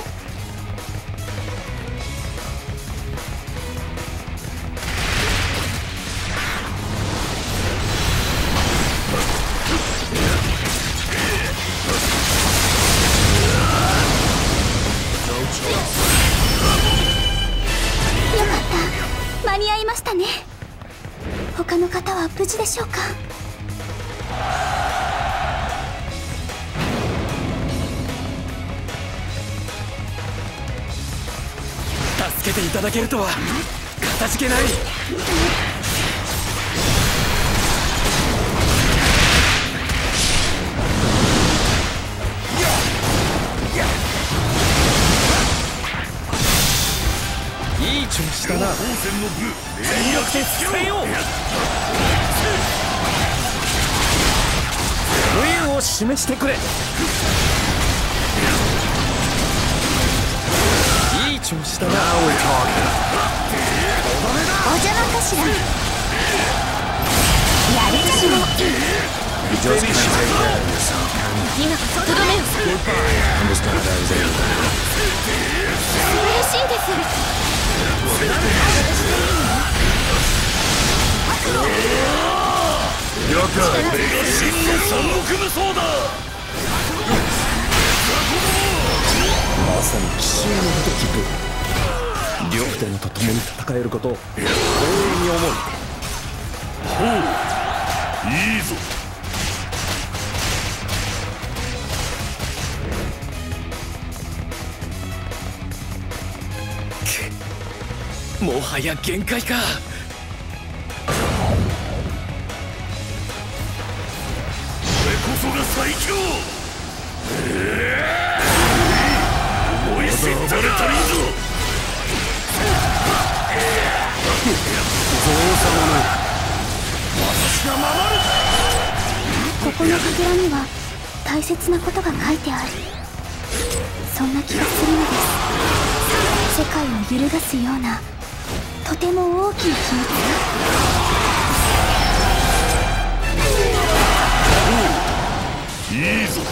よかった、間に合いましたね。他の方は無事でしょうか。 助けていただけるとはかたじけない。いい調子だな。全力で伝えよう。無縁を示してくれ。いい調子だな。 お邪魔かしら。やる気もいい。 You just can't take care of yourself, can you? 今こそとどめを。 Understand I was able to. 嬉しいです。 Yo! 真の三国無双だ。 まさに奇襲のごとき武。両手のと共に戦えることを光栄に思う。 ほう、いいぞ。 もはや限界か。 俺こそが最強。思い知ったれたりぞ。 造作者。 私が守る。 ここの扉には大切なことが書いてある。そんな気がするのです。世界を揺るがすようなとても大きな秘密が。いいぞ。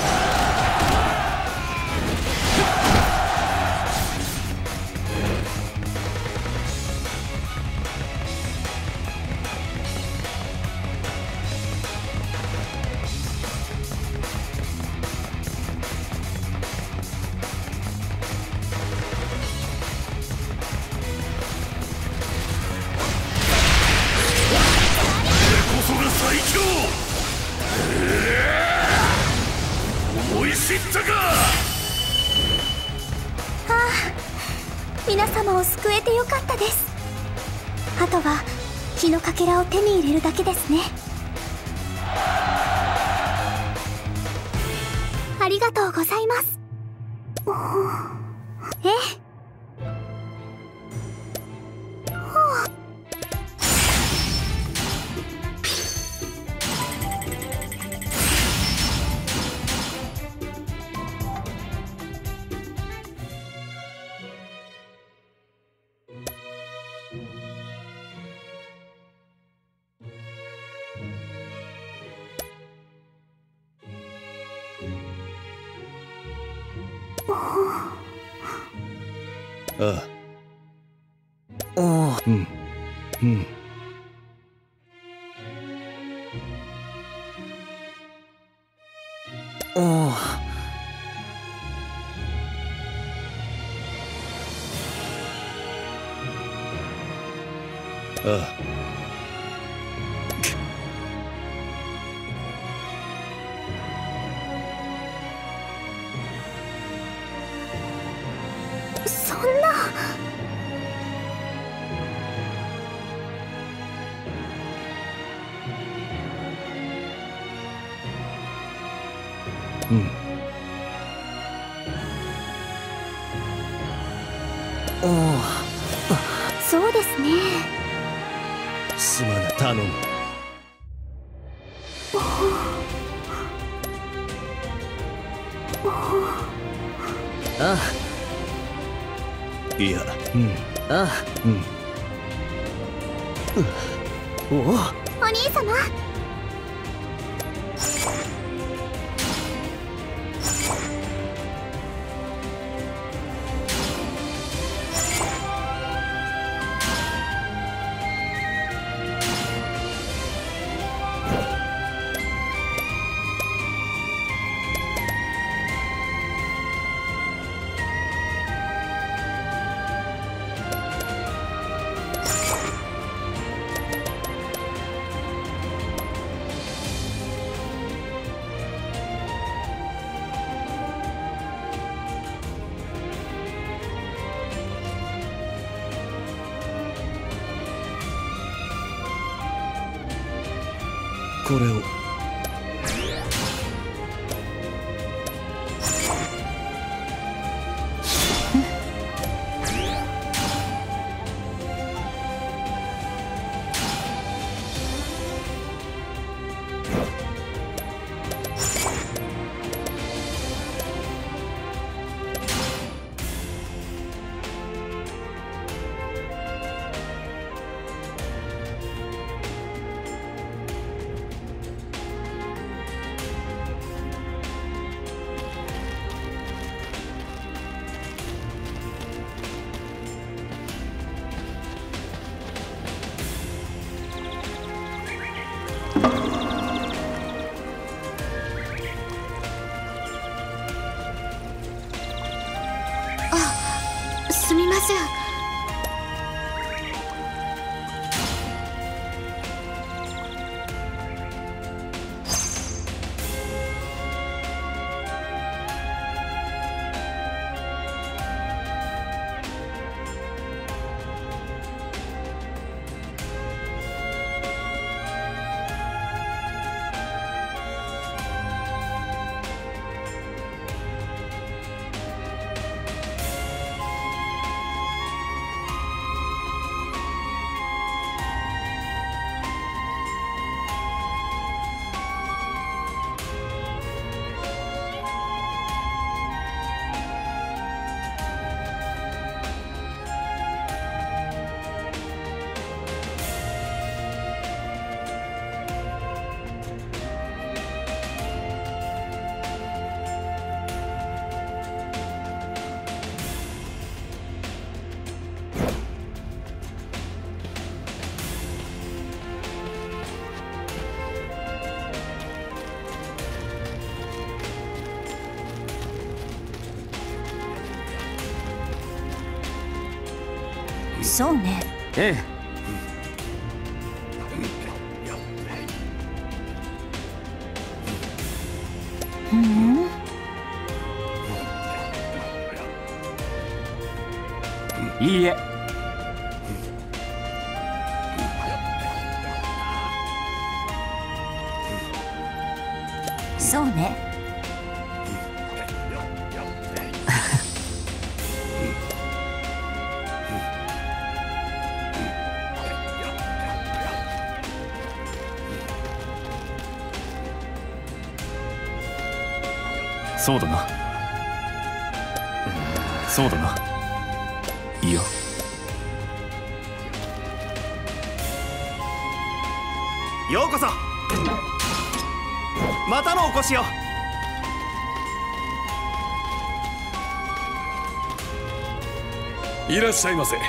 最強。思い知ったか。 ああ、皆様を救えてよかったです。あとは日のかけらを手に入れるだけですね。ありがとうございます。ええ。 ああ。ああ。うんうん。ああ。ああ。 そんな。 うん。ああ。 そうですね。 すまぬ、頼む。 ああ。 いや、うん。 ああ。 うん。 おお。 お兄様。 これを。 そうね。 ええ。 ふん。 いいえ。 そうね。 そうだな。そうだな。いや。 ようこそ。またのお越しを。 いらっしゃいませ。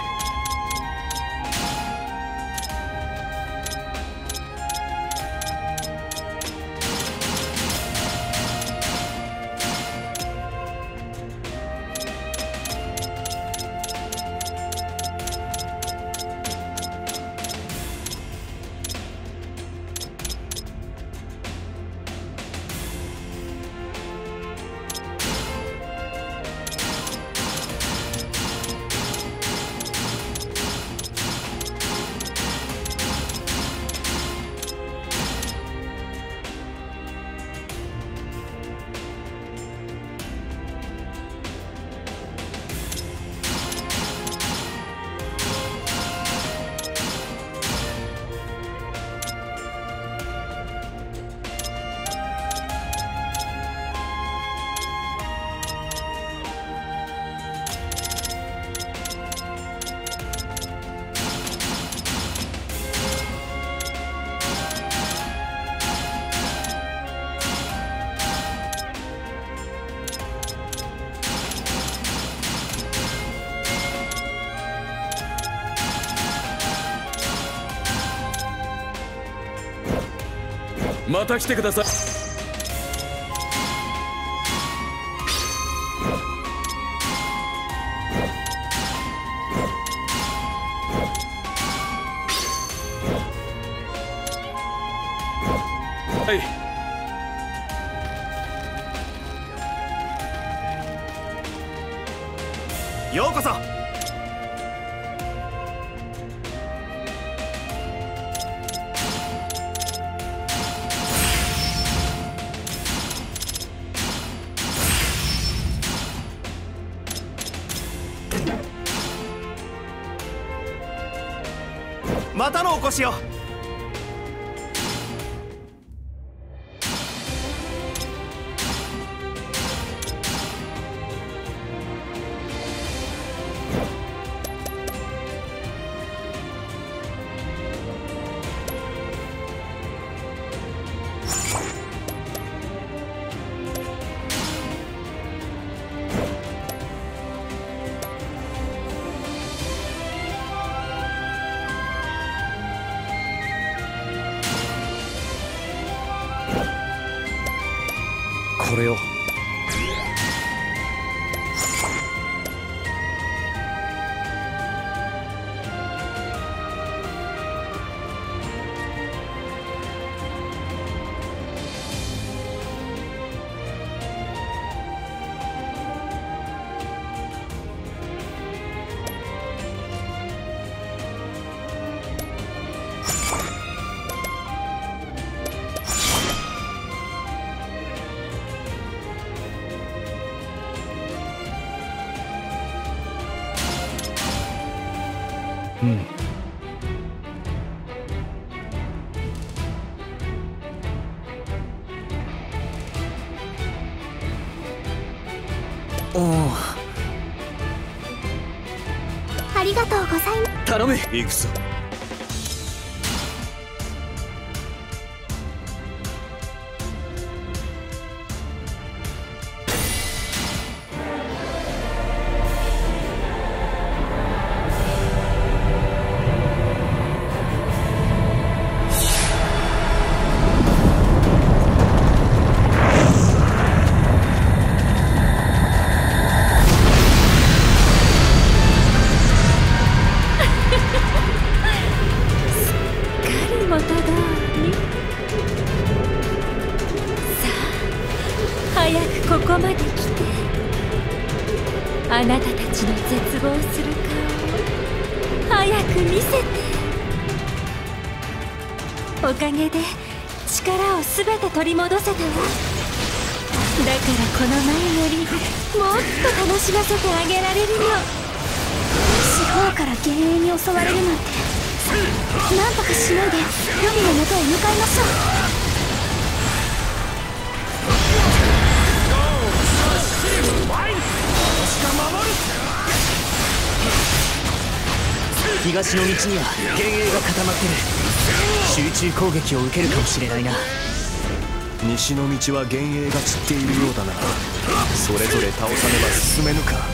また来てください。はい。 ようこそ。またのお越しを。 これを。うん。おお。 ありがとうございます。 頼む。 行くぞ。 通り。さあ早くここまで来て、あなたたちの絶望する顔を早く見せて。おかげで力をすべて取り戻せたわ。だからこの前よりもっと楽しませてあげられるの。 四方から幻影に襲われるなんて、なんとかしのいでルミの元へ向かいましょう。 東の道には幻影が固まってる。集中攻撃を受けるかもしれないな。 西の道は幻影が散っているようだな。それぞれ倒さねば進めぬか。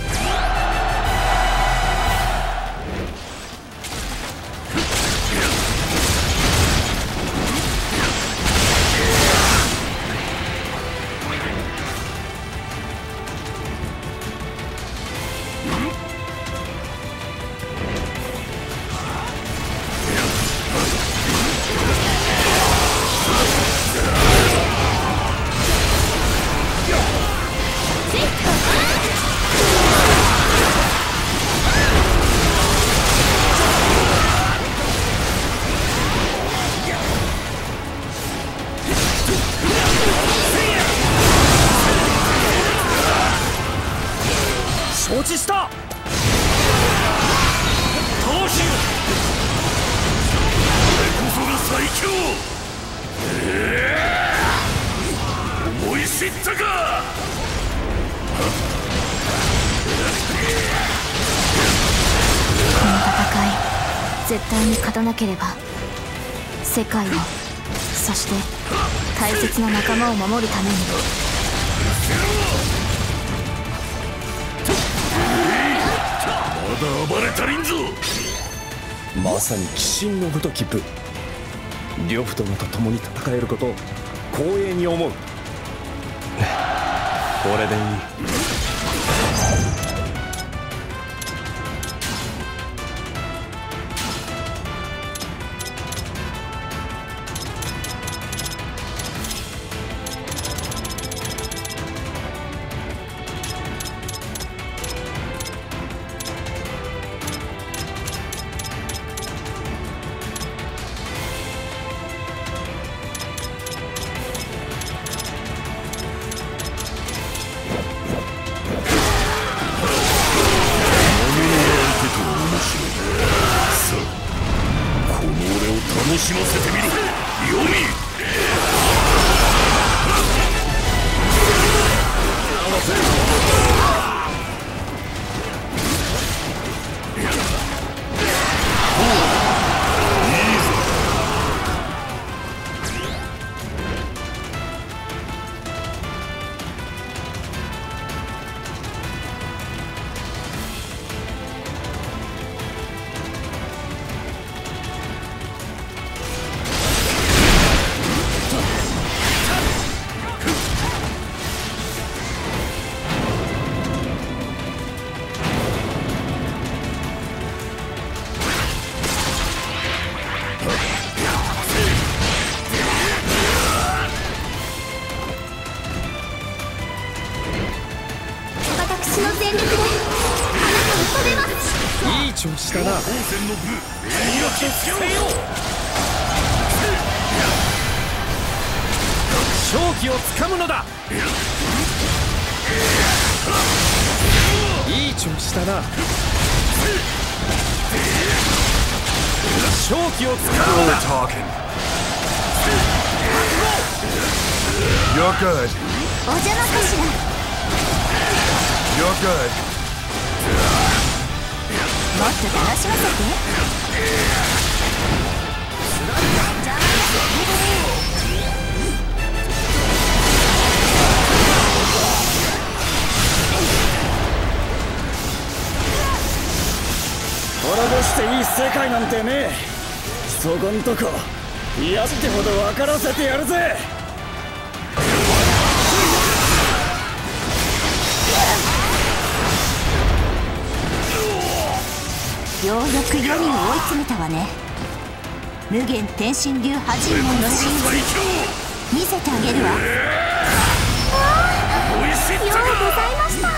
承知した。 闘志よ、これこそが最強。えー、思い知ったか。 この戦い絶対に勝たなければ、世界を、そして大切な仲間を守るために。 まだ暴れ足りんぞ。 まさに鬼神のごとき部。呂布殿と共に戦えることを光栄に思う。これでいい。 楽しませてみろ、ヨミ。 私の全力であなたを止めます。 いい調子だな。 光線の部、磨きつけよう。 勝機をつかむのだ。いい調子だな。勝機をつかむのだ。 You're good. お邪魔かしら。 You're good. もっと楽しませて。 滅ぼしていい世界なんてね。そこんとこやってほど分からせてやるぜ。 ようやく世に追い詰めたわね。 無限天神流波人門の真意見せてあげるわ。 ようございました。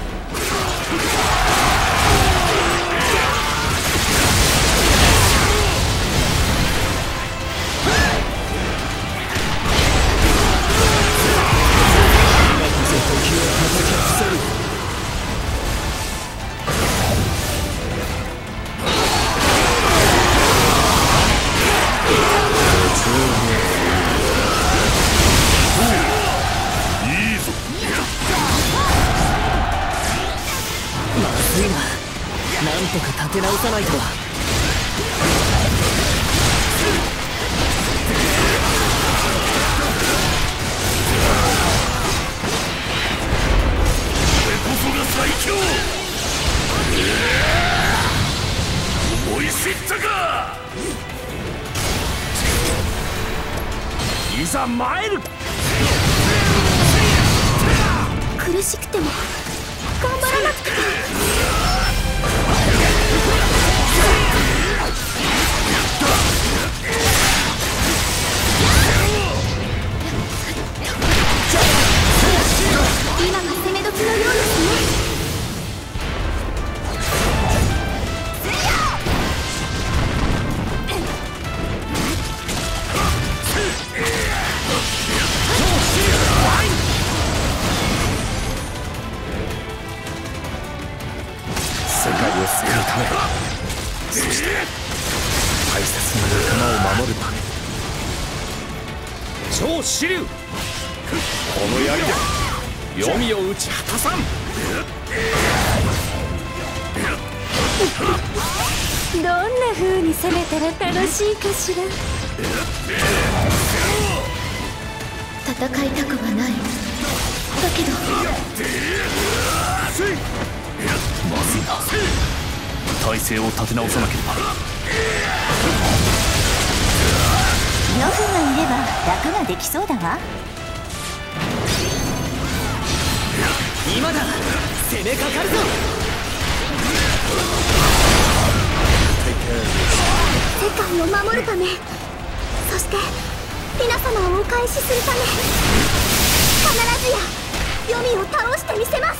なんとか立て直さないと。 これこそが最強。思い知ったか。 いざ参る。 苦しくても頑張らなくても。今が攻め時のようですね。 世界を救うため、そして大切な仲間を守るため、超支流、この槍で黄泉を打ち果たさん。 どんな風に攻めたら楽しいかしら。戦いたくはない。だけどまずいな。体勢を立て直さなければ。 ヨフがいれば楽ができそうだわ。 今だ、攻めかかるぞ。 世界を守るため、そして皆様をお返しするため、必ずや黄泉を倒してみせます。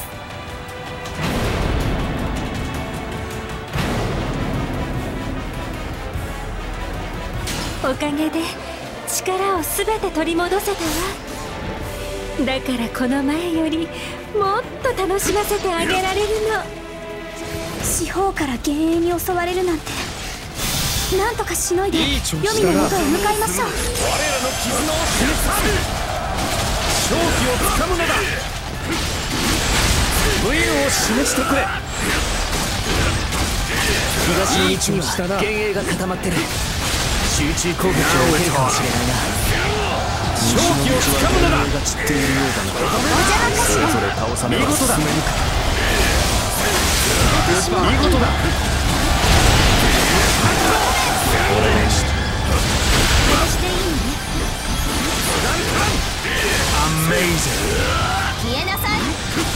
おかげで力を全て取り戻せたわ。だからこの前よりもっと楽しませてあげられるの。 四方から幻影に襲われるなんて、なんとかしのいで黄泉の元へ向かいましょう。 我らの絆を示さる。勝機をつかむのだ。武勇を示してくれ。 東の道には幻影が固まってる。集中攻撃を受けるかもしれないな。 勝機をつかむのだ。 が散っているようだな。 それぞれ倒さねば進めぬか。見事だ。俺にして殺していいのね。消えなさい。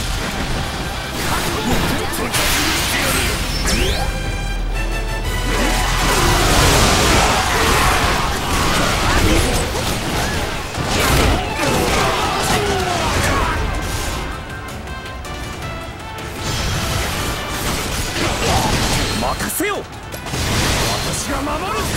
任せよ。私が守る。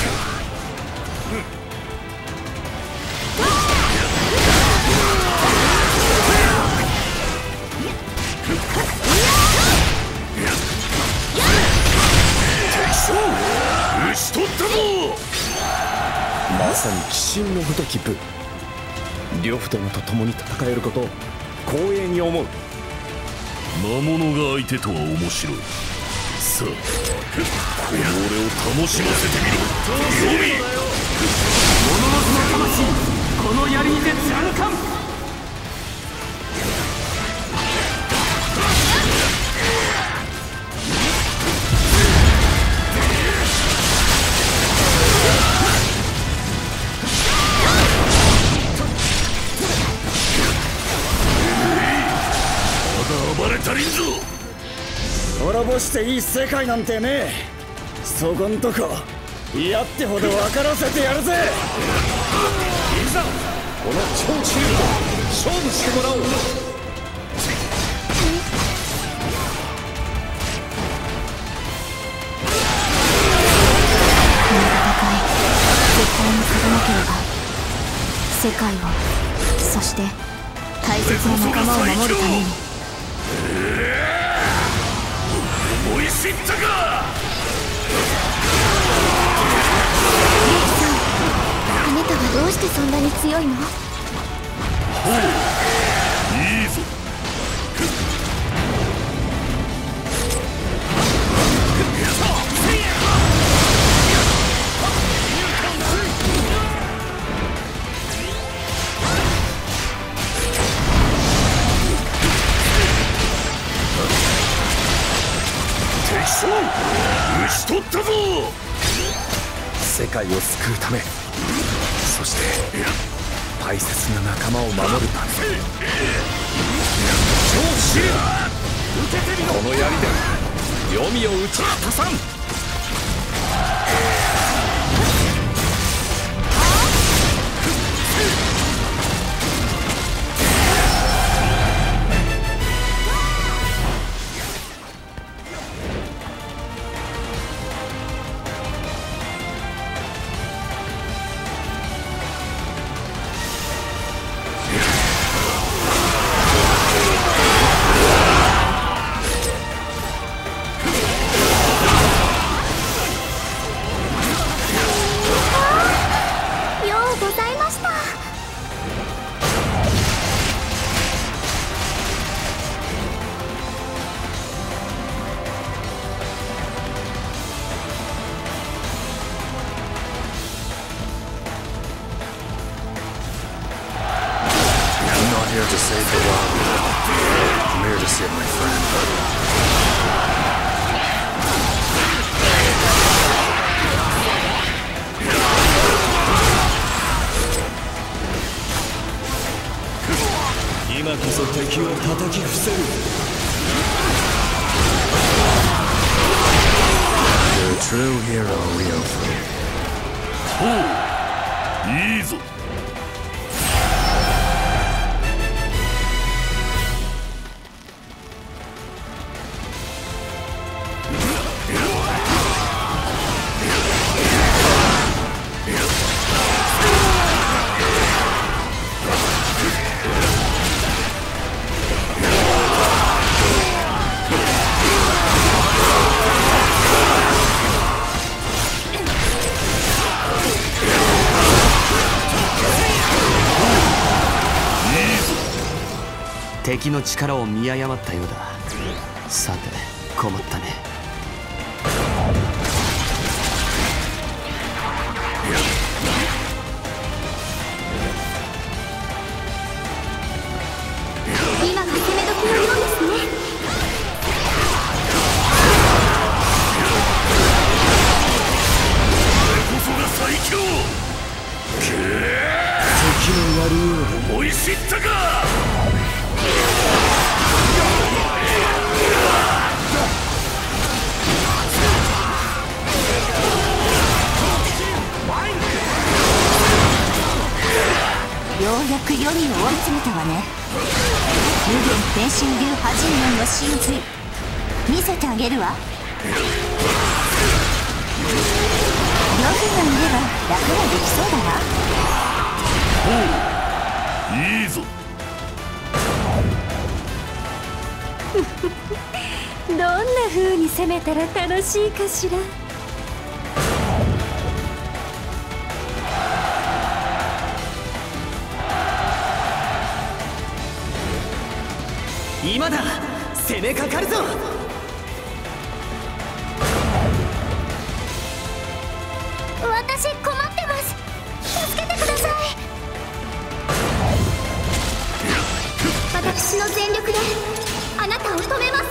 討ち取ったぞ。 まさに鬼神のごとき部。呂布殿と共に戦えることを光栄に思う。 魔物が相手とは面白い。さあ、この俺を楽しませてみろ。黄泉。 物の魂、この槍にて貫かん。 まだ暴れ足りんぞ。 滅ぼしていい世界なんてねえ。そこんとこ嫌ってほど分からせてやるぜ。いざこの超シールド勝負してもらおう。 絶対に勝たなければ世界を、そして大切な仲間を守るために。 思い知ったか。 ユキさん、あなたはどうしてそんなに強いの？ ほう、いいぞ。討ち取ったぞ。 世界を救うため、そして大切な仲間を守るため。超シルこの槍で黄泉を打ち果たさん。 Here to save the world. I'm here to save my friend. 今こそ敵を叩き伏せる。 You're a true hero, Rio. ほう、いいぞ。 敵の力を見誤ったようだ。さて困ったね。 今が攻め時のようですね。 これこそが最強。 敵のやるようだ。 思い知ったか。 ようやく世に追い詰めたわね。無限天神流波人門の神髄見せてあげるわ。両軍がいれば楽ができそうだわ。 ほう、いいぞ。 どんな風に攻めたら楽しいかしら。 今だ、攻めかかるぞ。 私困ってます。助けてください。私の全力であなたを止めます。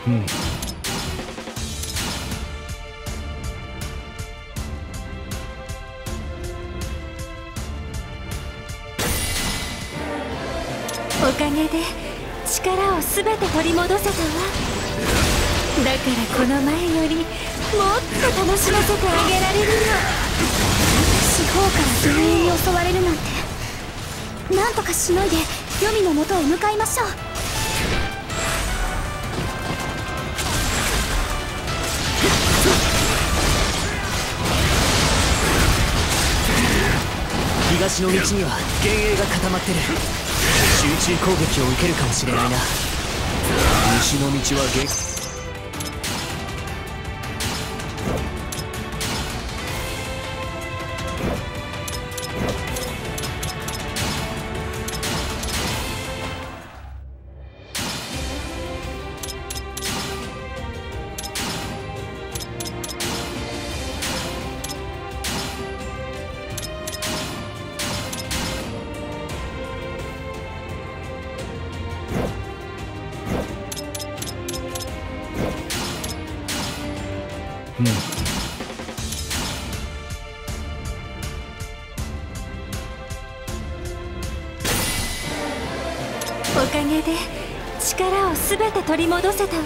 うんおかげで力を全て取り戻せたわ。だからこの前よりもっと楽しませてあげられるの。 四方から幻影に襲われるなんて、なんとかしのいで黄泉の元へ向かいましょう。 東の道には幻影が固まってる。集中攻撃を受けるかもしれないな。 西の道は幻おかげで力を全て取り戻せたわ。だから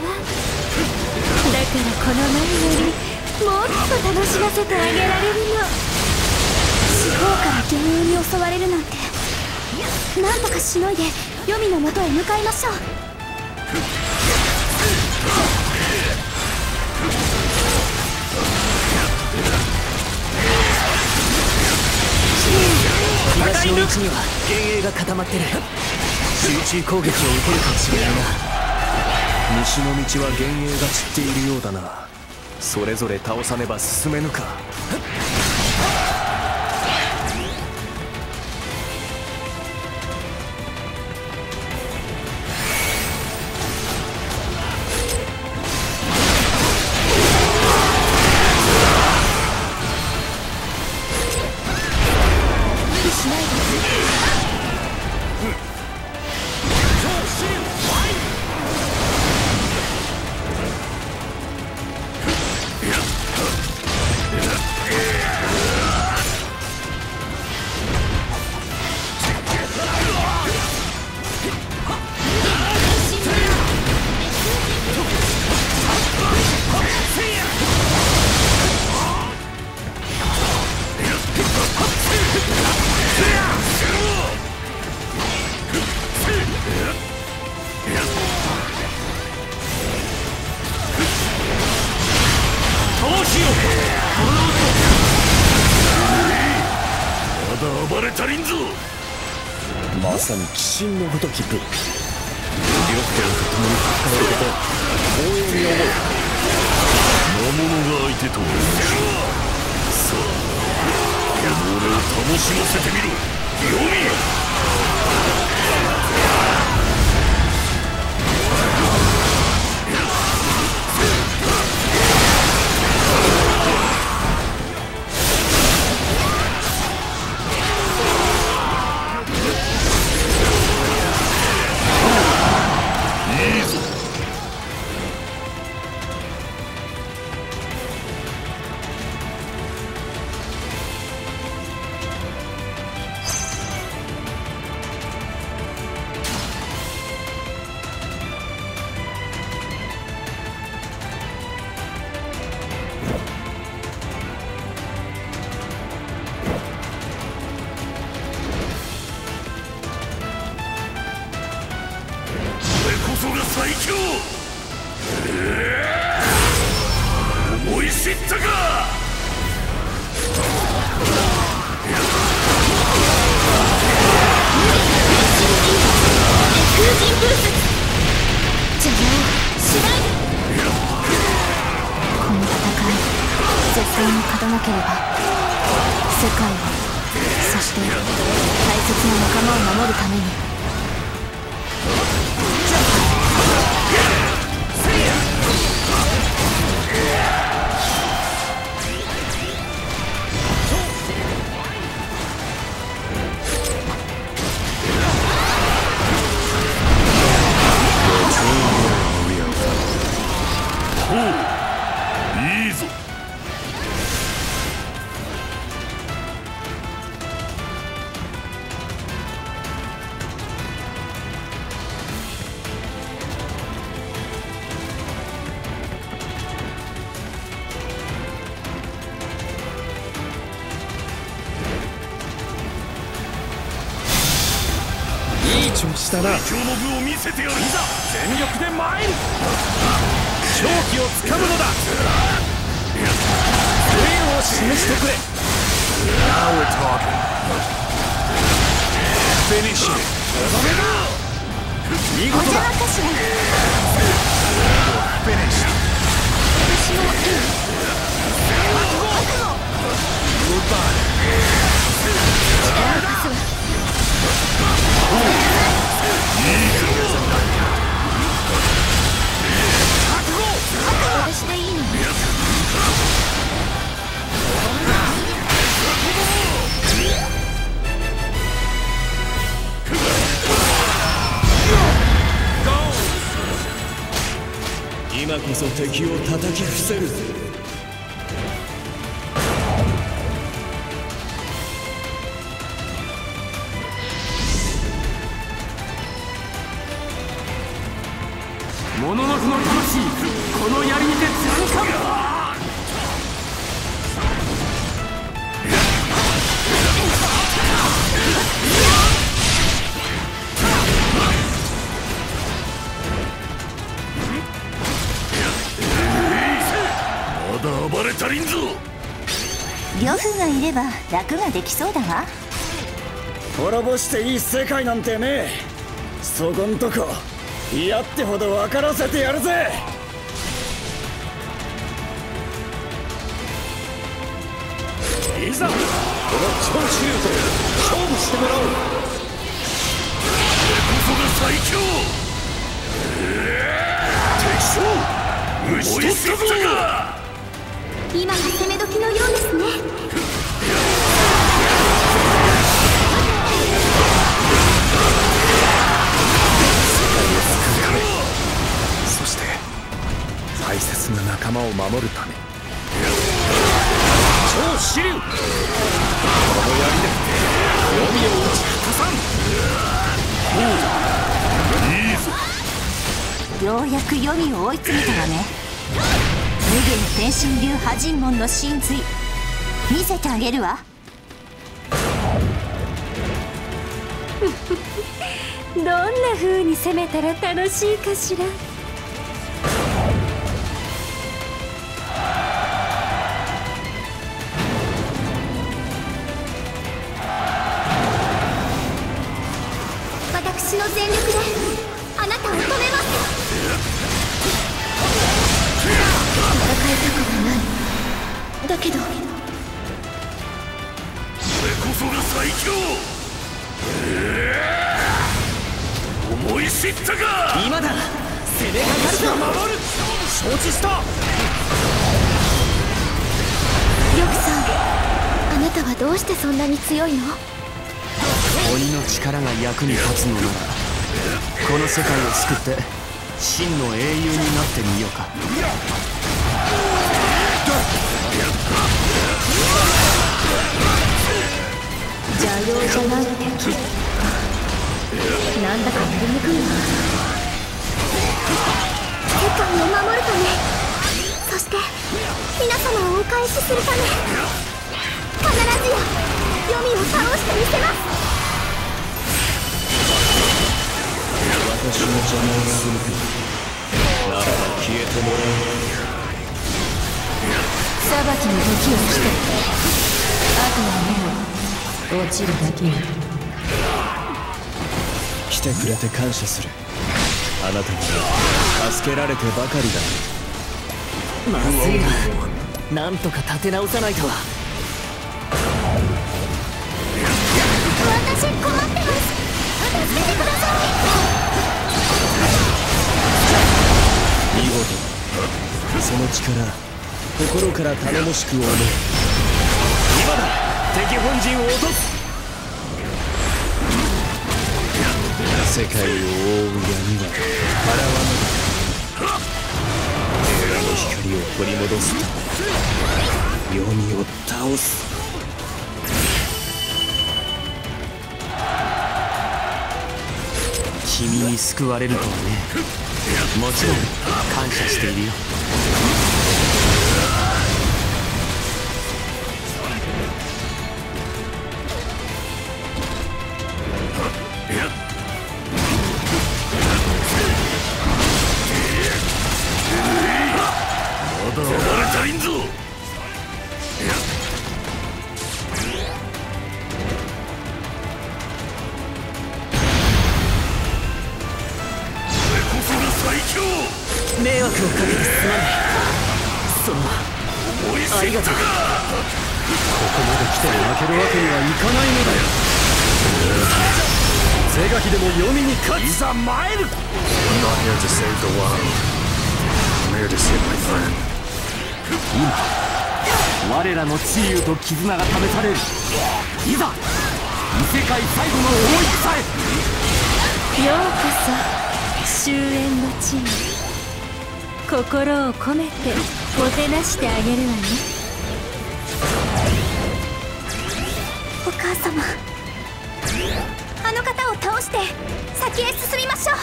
この前よりもっと楽しませてあげられるの。 四方から幻影に襲われるなんて、なんとかしのいで黄泉の元へ向かいましょう。 東の道には幻影が固まってる。集中攻撃を受けるかもしれないな。 西の道は幻影が散っているようだな。それぞれ倒さねば進めぬか。 暴れ足りんぞ。 まさに鬼神のごとき武器。両手を共に抱えること光栄に思う。 魔物が相手と同じ。さあこの俺を楽しませてみろ黄泉。こそが最強。思い知ったか。 風神ブース邪魔をしないで。この戦い絶対に勝たなければ世界を、そして大切な仲間を守るために。 したな。 最強の部を見せてやる。いざ全力で参る。勝機をつかむのだ。勢を示してくれ。 Now we're talking. Finish it. 見事だ。 お邪魔かしら。 Finish. 私もいい。 Goodbye. 私でいいの？ 今こそ敵を叩き伏せる。 モノノフの魂、この槍にて貫かん。 まだ暴れ足りんぞ。 呂布がいれば楽ができそうだわ。 滅ぼしていい世界なんてね。そこんとこ嫌ってほど分からせてやるぜ。いざこの超手榴と勝負してもらおう。 これこそが最強。敵将討ち取ったぞ。 今が攻め時のようですね。 そして大切な仲間を守るため超支流この槍で黄泉を打ち果たさん。 いいぞ。 ようやく黄泉を追い詰めたわね。無限天神流破人門の神髄見せてあげるわ。 どんな風に攻めたら楽しいかしら。 私の全力であなたを止めます。戦いたくはない。だけどこれこそが最強。思い知ったか。 今だ。攻めかかるぞ。 守る。承知した。 呂布さん、あなたはどうしてそんなに強いの？ 鬼の力が役に立つのならこの世界を救って真の英雄になってみようか。 邪妖じゃない敵、なんだかやりにくいわ。世界を守るため、そして皆様をお返しするため、必ずや黄泉を倒してみせます。 私の邪魔をするならば消えてもら裁きの時を来た。あとはもう落ちるだけよ。 来てくれて感謝する。あなたには助けられてばかりだ。 まずいな。なんとか立て直さないと。 私困ってます。助けてください。 見事その力心から頼もしく思う。今だ敵本陣を落とす。世界を覆う闇は払わぬ。平の光を取り戻すため黄泉を倒す。 君に救われるとはね。もちろん感謝しているよ。 迷惑をかけてすまない。そのありがとう。ここまで来て負けるわけにはいかないのだよ。是が非でも読みに勝つ。いざ参る。 I'm not here to save the world. I'm here to save my friend. 今我らの地位と絆が試される。いざ異世界最後の思いさえ。 ようこそ終焉の地に。心を込めてもてなしてあげるわね。 お母様、あの方を倒して先へ進みましょう。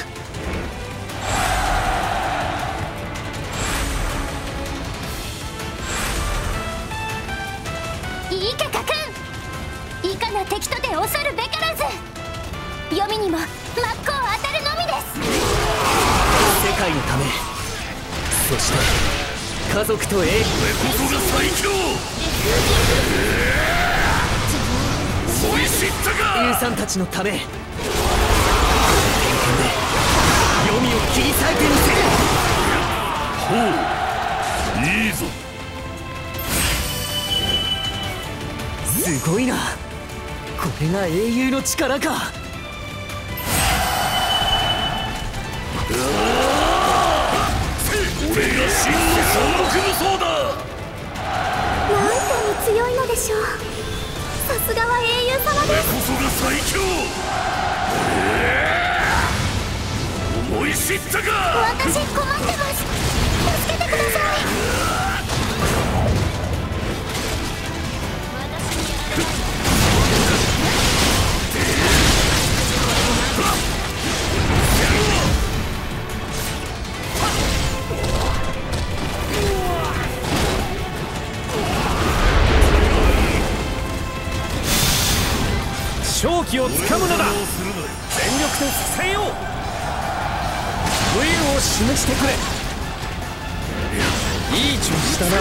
いいか家君、いかな敵とて恐るべからず。黄泉にも真っ向当たるのみです。 世界のため、そして家族と英雄。 ここが最強。思い知ったか。 ユウさんたちのため、天剣で黄泉を切り裂いてみせる。 ほう、いいぞ。 すごいな。これが英雄の力か。 俺が真の三国武装だ。 なんとに強いのでしょう。さすがは英雄様です。 こそが最強。思い知ったか。 私困ってます。助けてください。 勝機をつかむのだ。全力で支えよう。武勇を示してくれ。いい調子だな。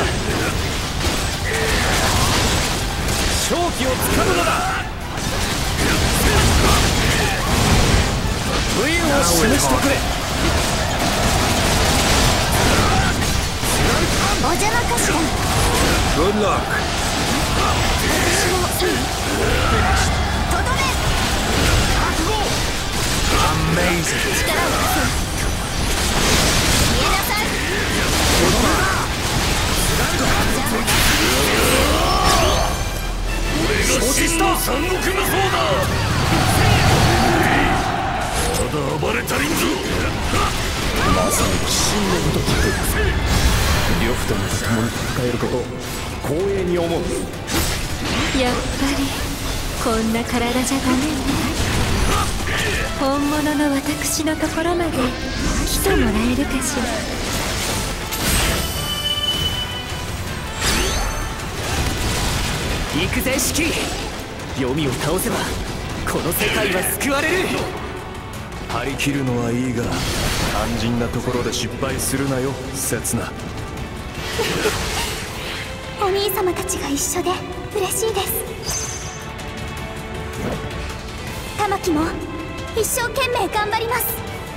勝機をつかむのだ。武勇を示してくれ。 お邪魔かしら。 Good luck. とどめ。 Amazing. 力を貸せ。消えなさい。 俺が真の三国武装だ。まだ暴れ足りんぞ。 まさに鬼神のごときと呂布殿と共に戦えることを光栄に思う。 やっぱりこんな体じゃごめんね。本物の私のところまで来てもらえるかしら。 行くぜシキ。黄泉を倒せばこの世界は救われる。 張り切るのはいいが肝心なところで失敗するなよ刹那。 お兄様たちが一緒で嬉しいです。玉木も一生懸命頑張ります。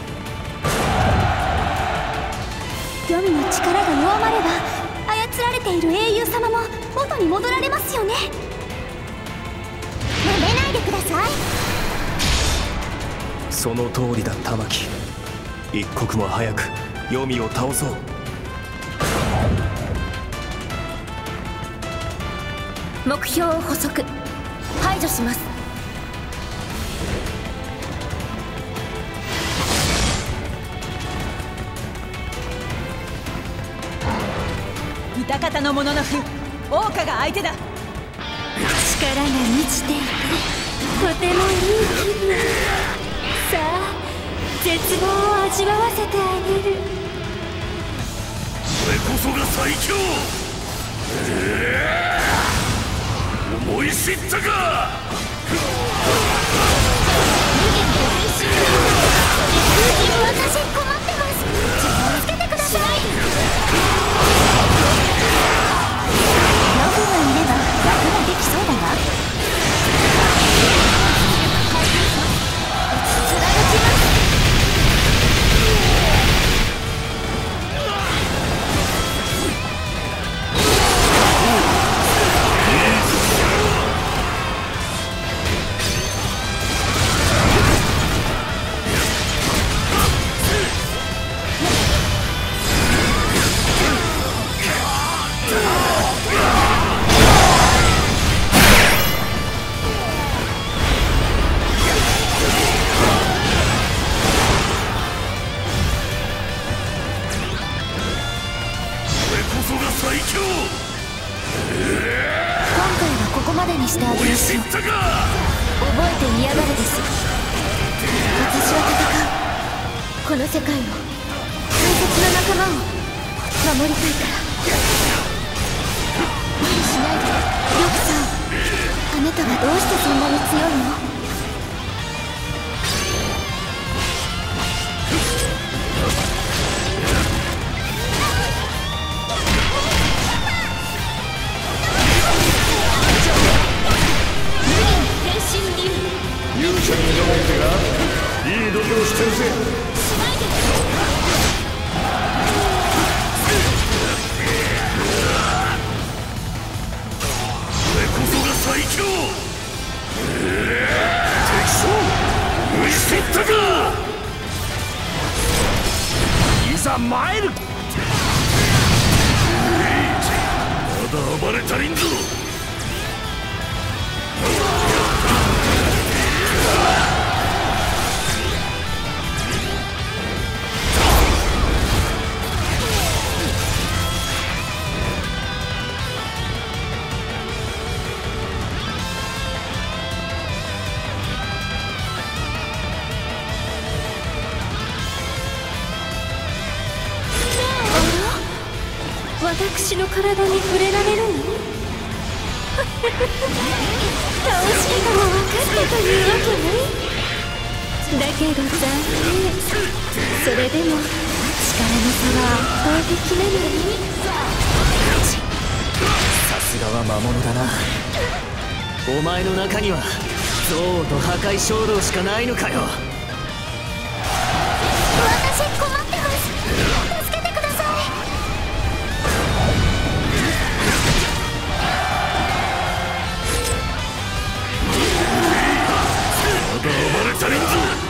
黄泉の力が弱まれば操られている英雄様も元に戻られますよね。なめないでください。 その通りだ玉木。一刻も早く黄泉を倒そう。 目標を捕捉排除します。 歌方のもののふ桜花が相手だ。 力が満ちていてとてもいい気分。さあ絶望を味わわせてあげる。 これこそが最強。思い知ったか。 私困ってます。助けてください。ノブがいれば楽ができそうだわ。貫きます。 してあげましょう。覚えていやがれです。私は戦う。この世界を、大切な仲間を守りたいから。無理しないで。リョクさん、あなたはどうしてそんなに強いの？ 勇者に挑む手がいい度胸してるぜ。これこそが最強。敵将無視せったか。いざ参る。まだ暴れ足りんぞ。 私の体に触れられるの？倒し方も分かったというわけね。だけど残念。それでも力の差は圧倒的なのに。 さすがは魔物だな。お前の中には憎悪と破壊衝動しかないのかよ。 私困ってます。助けてください。 まだ暴れ足りんぞ。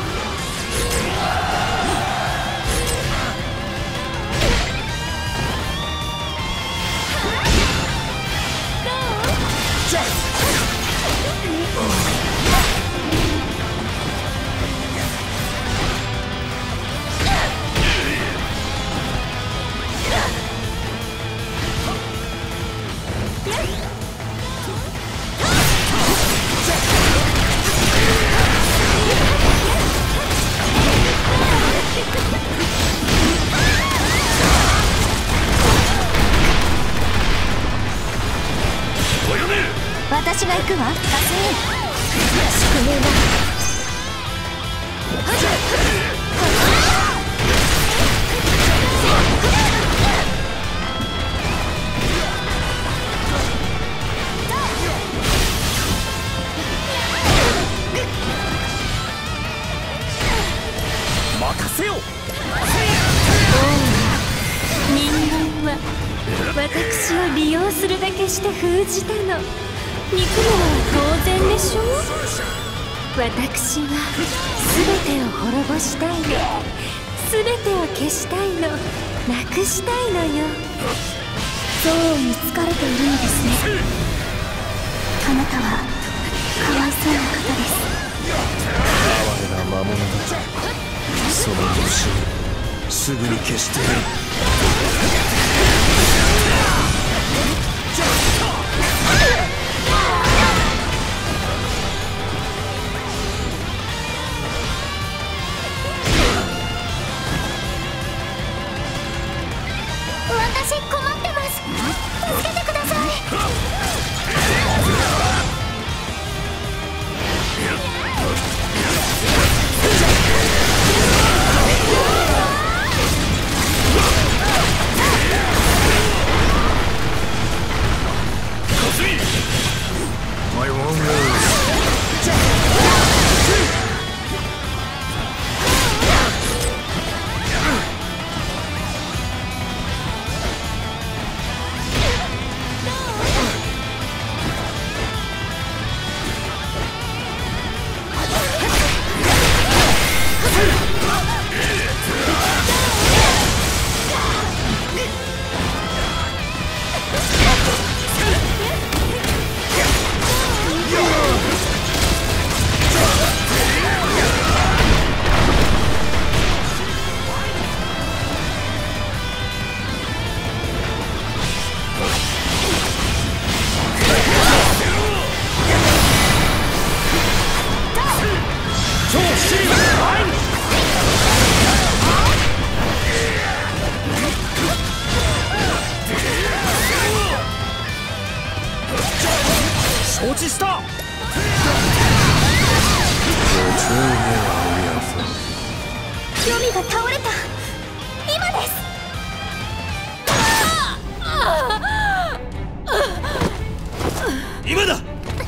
私が行くわ。かすみ。 宿命だ。 任せよ。 人間は私を利用するだけして封じたの。憎むのは当然でしょう。私は全てを滅ぼしたいの。全てを消したいの。なくしたいのよ。 憎悪に疲れているのですね。あなたはかわいそうな方です。 哀れな魔物だ。その虫すぐに消してやる。 私困ってます。助けてください。 今だ。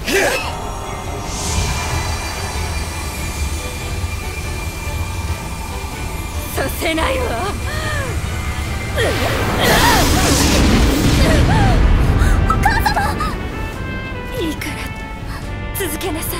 させないわ。 お母様。 いいから続けなさい。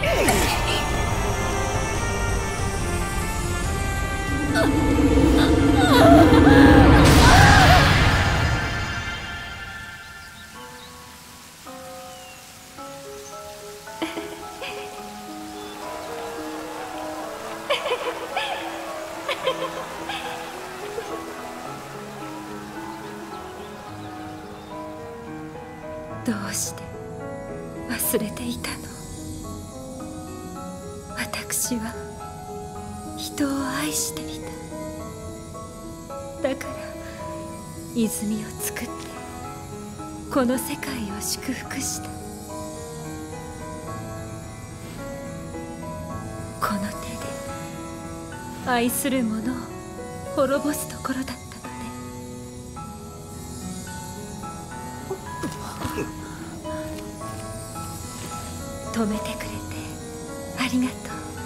どうして忘れていたの。私は人を愛していた。だから泉を作ってこの世界を祝福した。この手で愛する者を滅ぼすところだったのね。止めてくれてありがと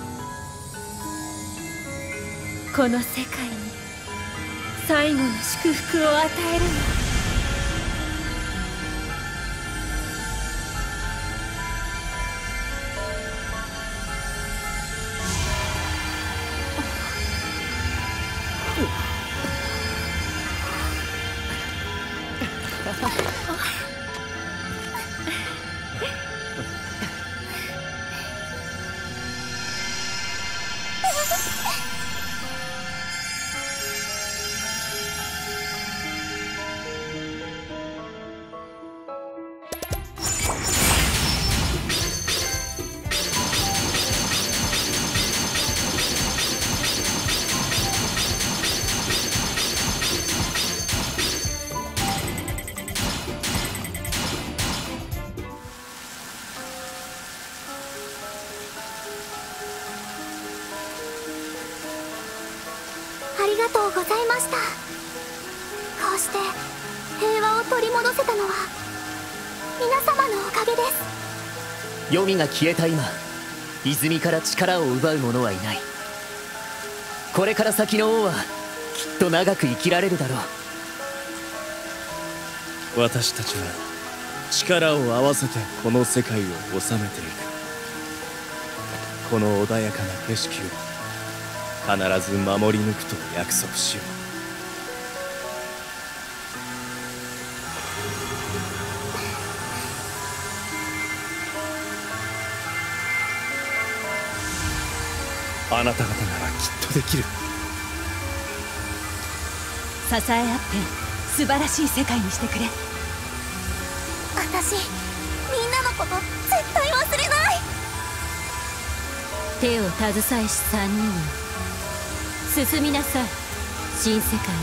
う。この世界に最後の祝福を与えるの。 ありがとうございました。こうして平和を取り戻せたのは皆様のおかげです。 黄泉が消えた今、泉から力を奪う者はいない。これから先の王はきっと長く生きられるだろう。 私たちは力を合わせてこの世界を治めていく。この穏やかな景色を必ず守り抜くと約束しよう。あなた方ならきっとできる。 支え合って素晴らしい世界にしてくれ。 私みんなのこと絶対忘れない。 手を携えし三人よ、進みなさい新世界に。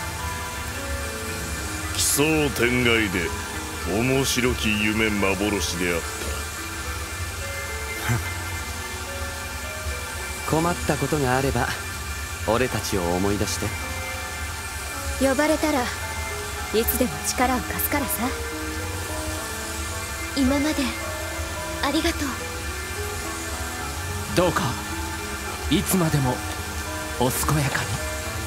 奇想天外で面白き夢幻であった。 困ったことがあれば俺たちを思い出して。 呼ばれたらいつでも力を貸すからさ。今までありがとう。 どうかいつまでもお健やかに。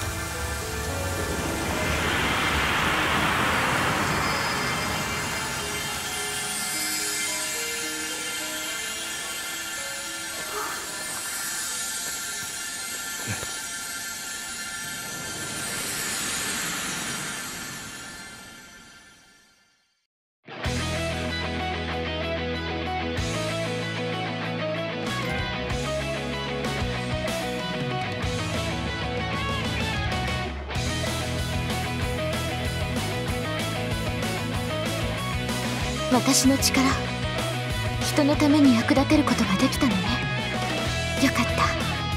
私の力、人のために役立てることができたのね。よかった。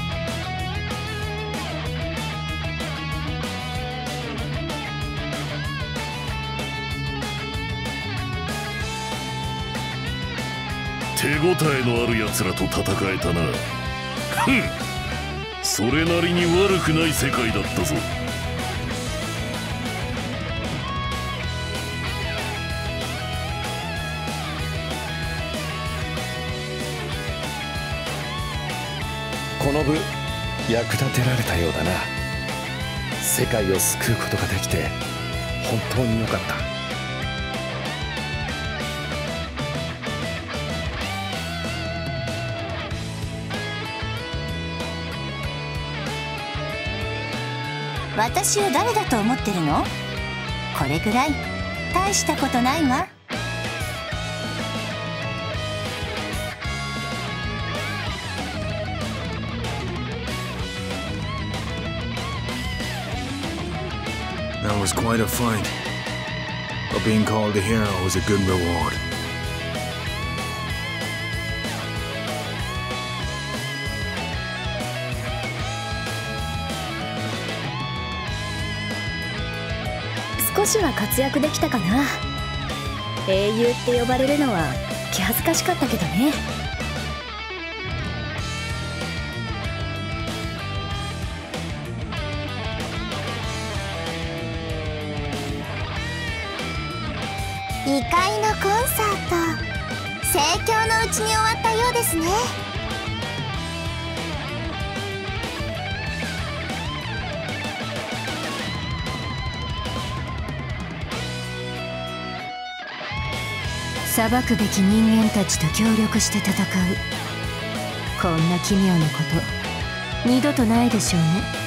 手応えのある奴らと戦えたな。ふん、それなりに悪くない世界だったぞ。 この部役立てられたようだな。世界を救うことができて本当によかった。 私を誰だと思ってるの？これぐらい大したことないわ。 That was quite a fight, but being called a hero was a good reward. "少しは活躍できたかな。英雄って呼ばれるのは気恥ずかしかったけどね。 異界のコンサート、盛況のうちに終わったようですね。 裁くべき人間たちと協力して戦う。こんな奇妙なこと二度とないでしょうね。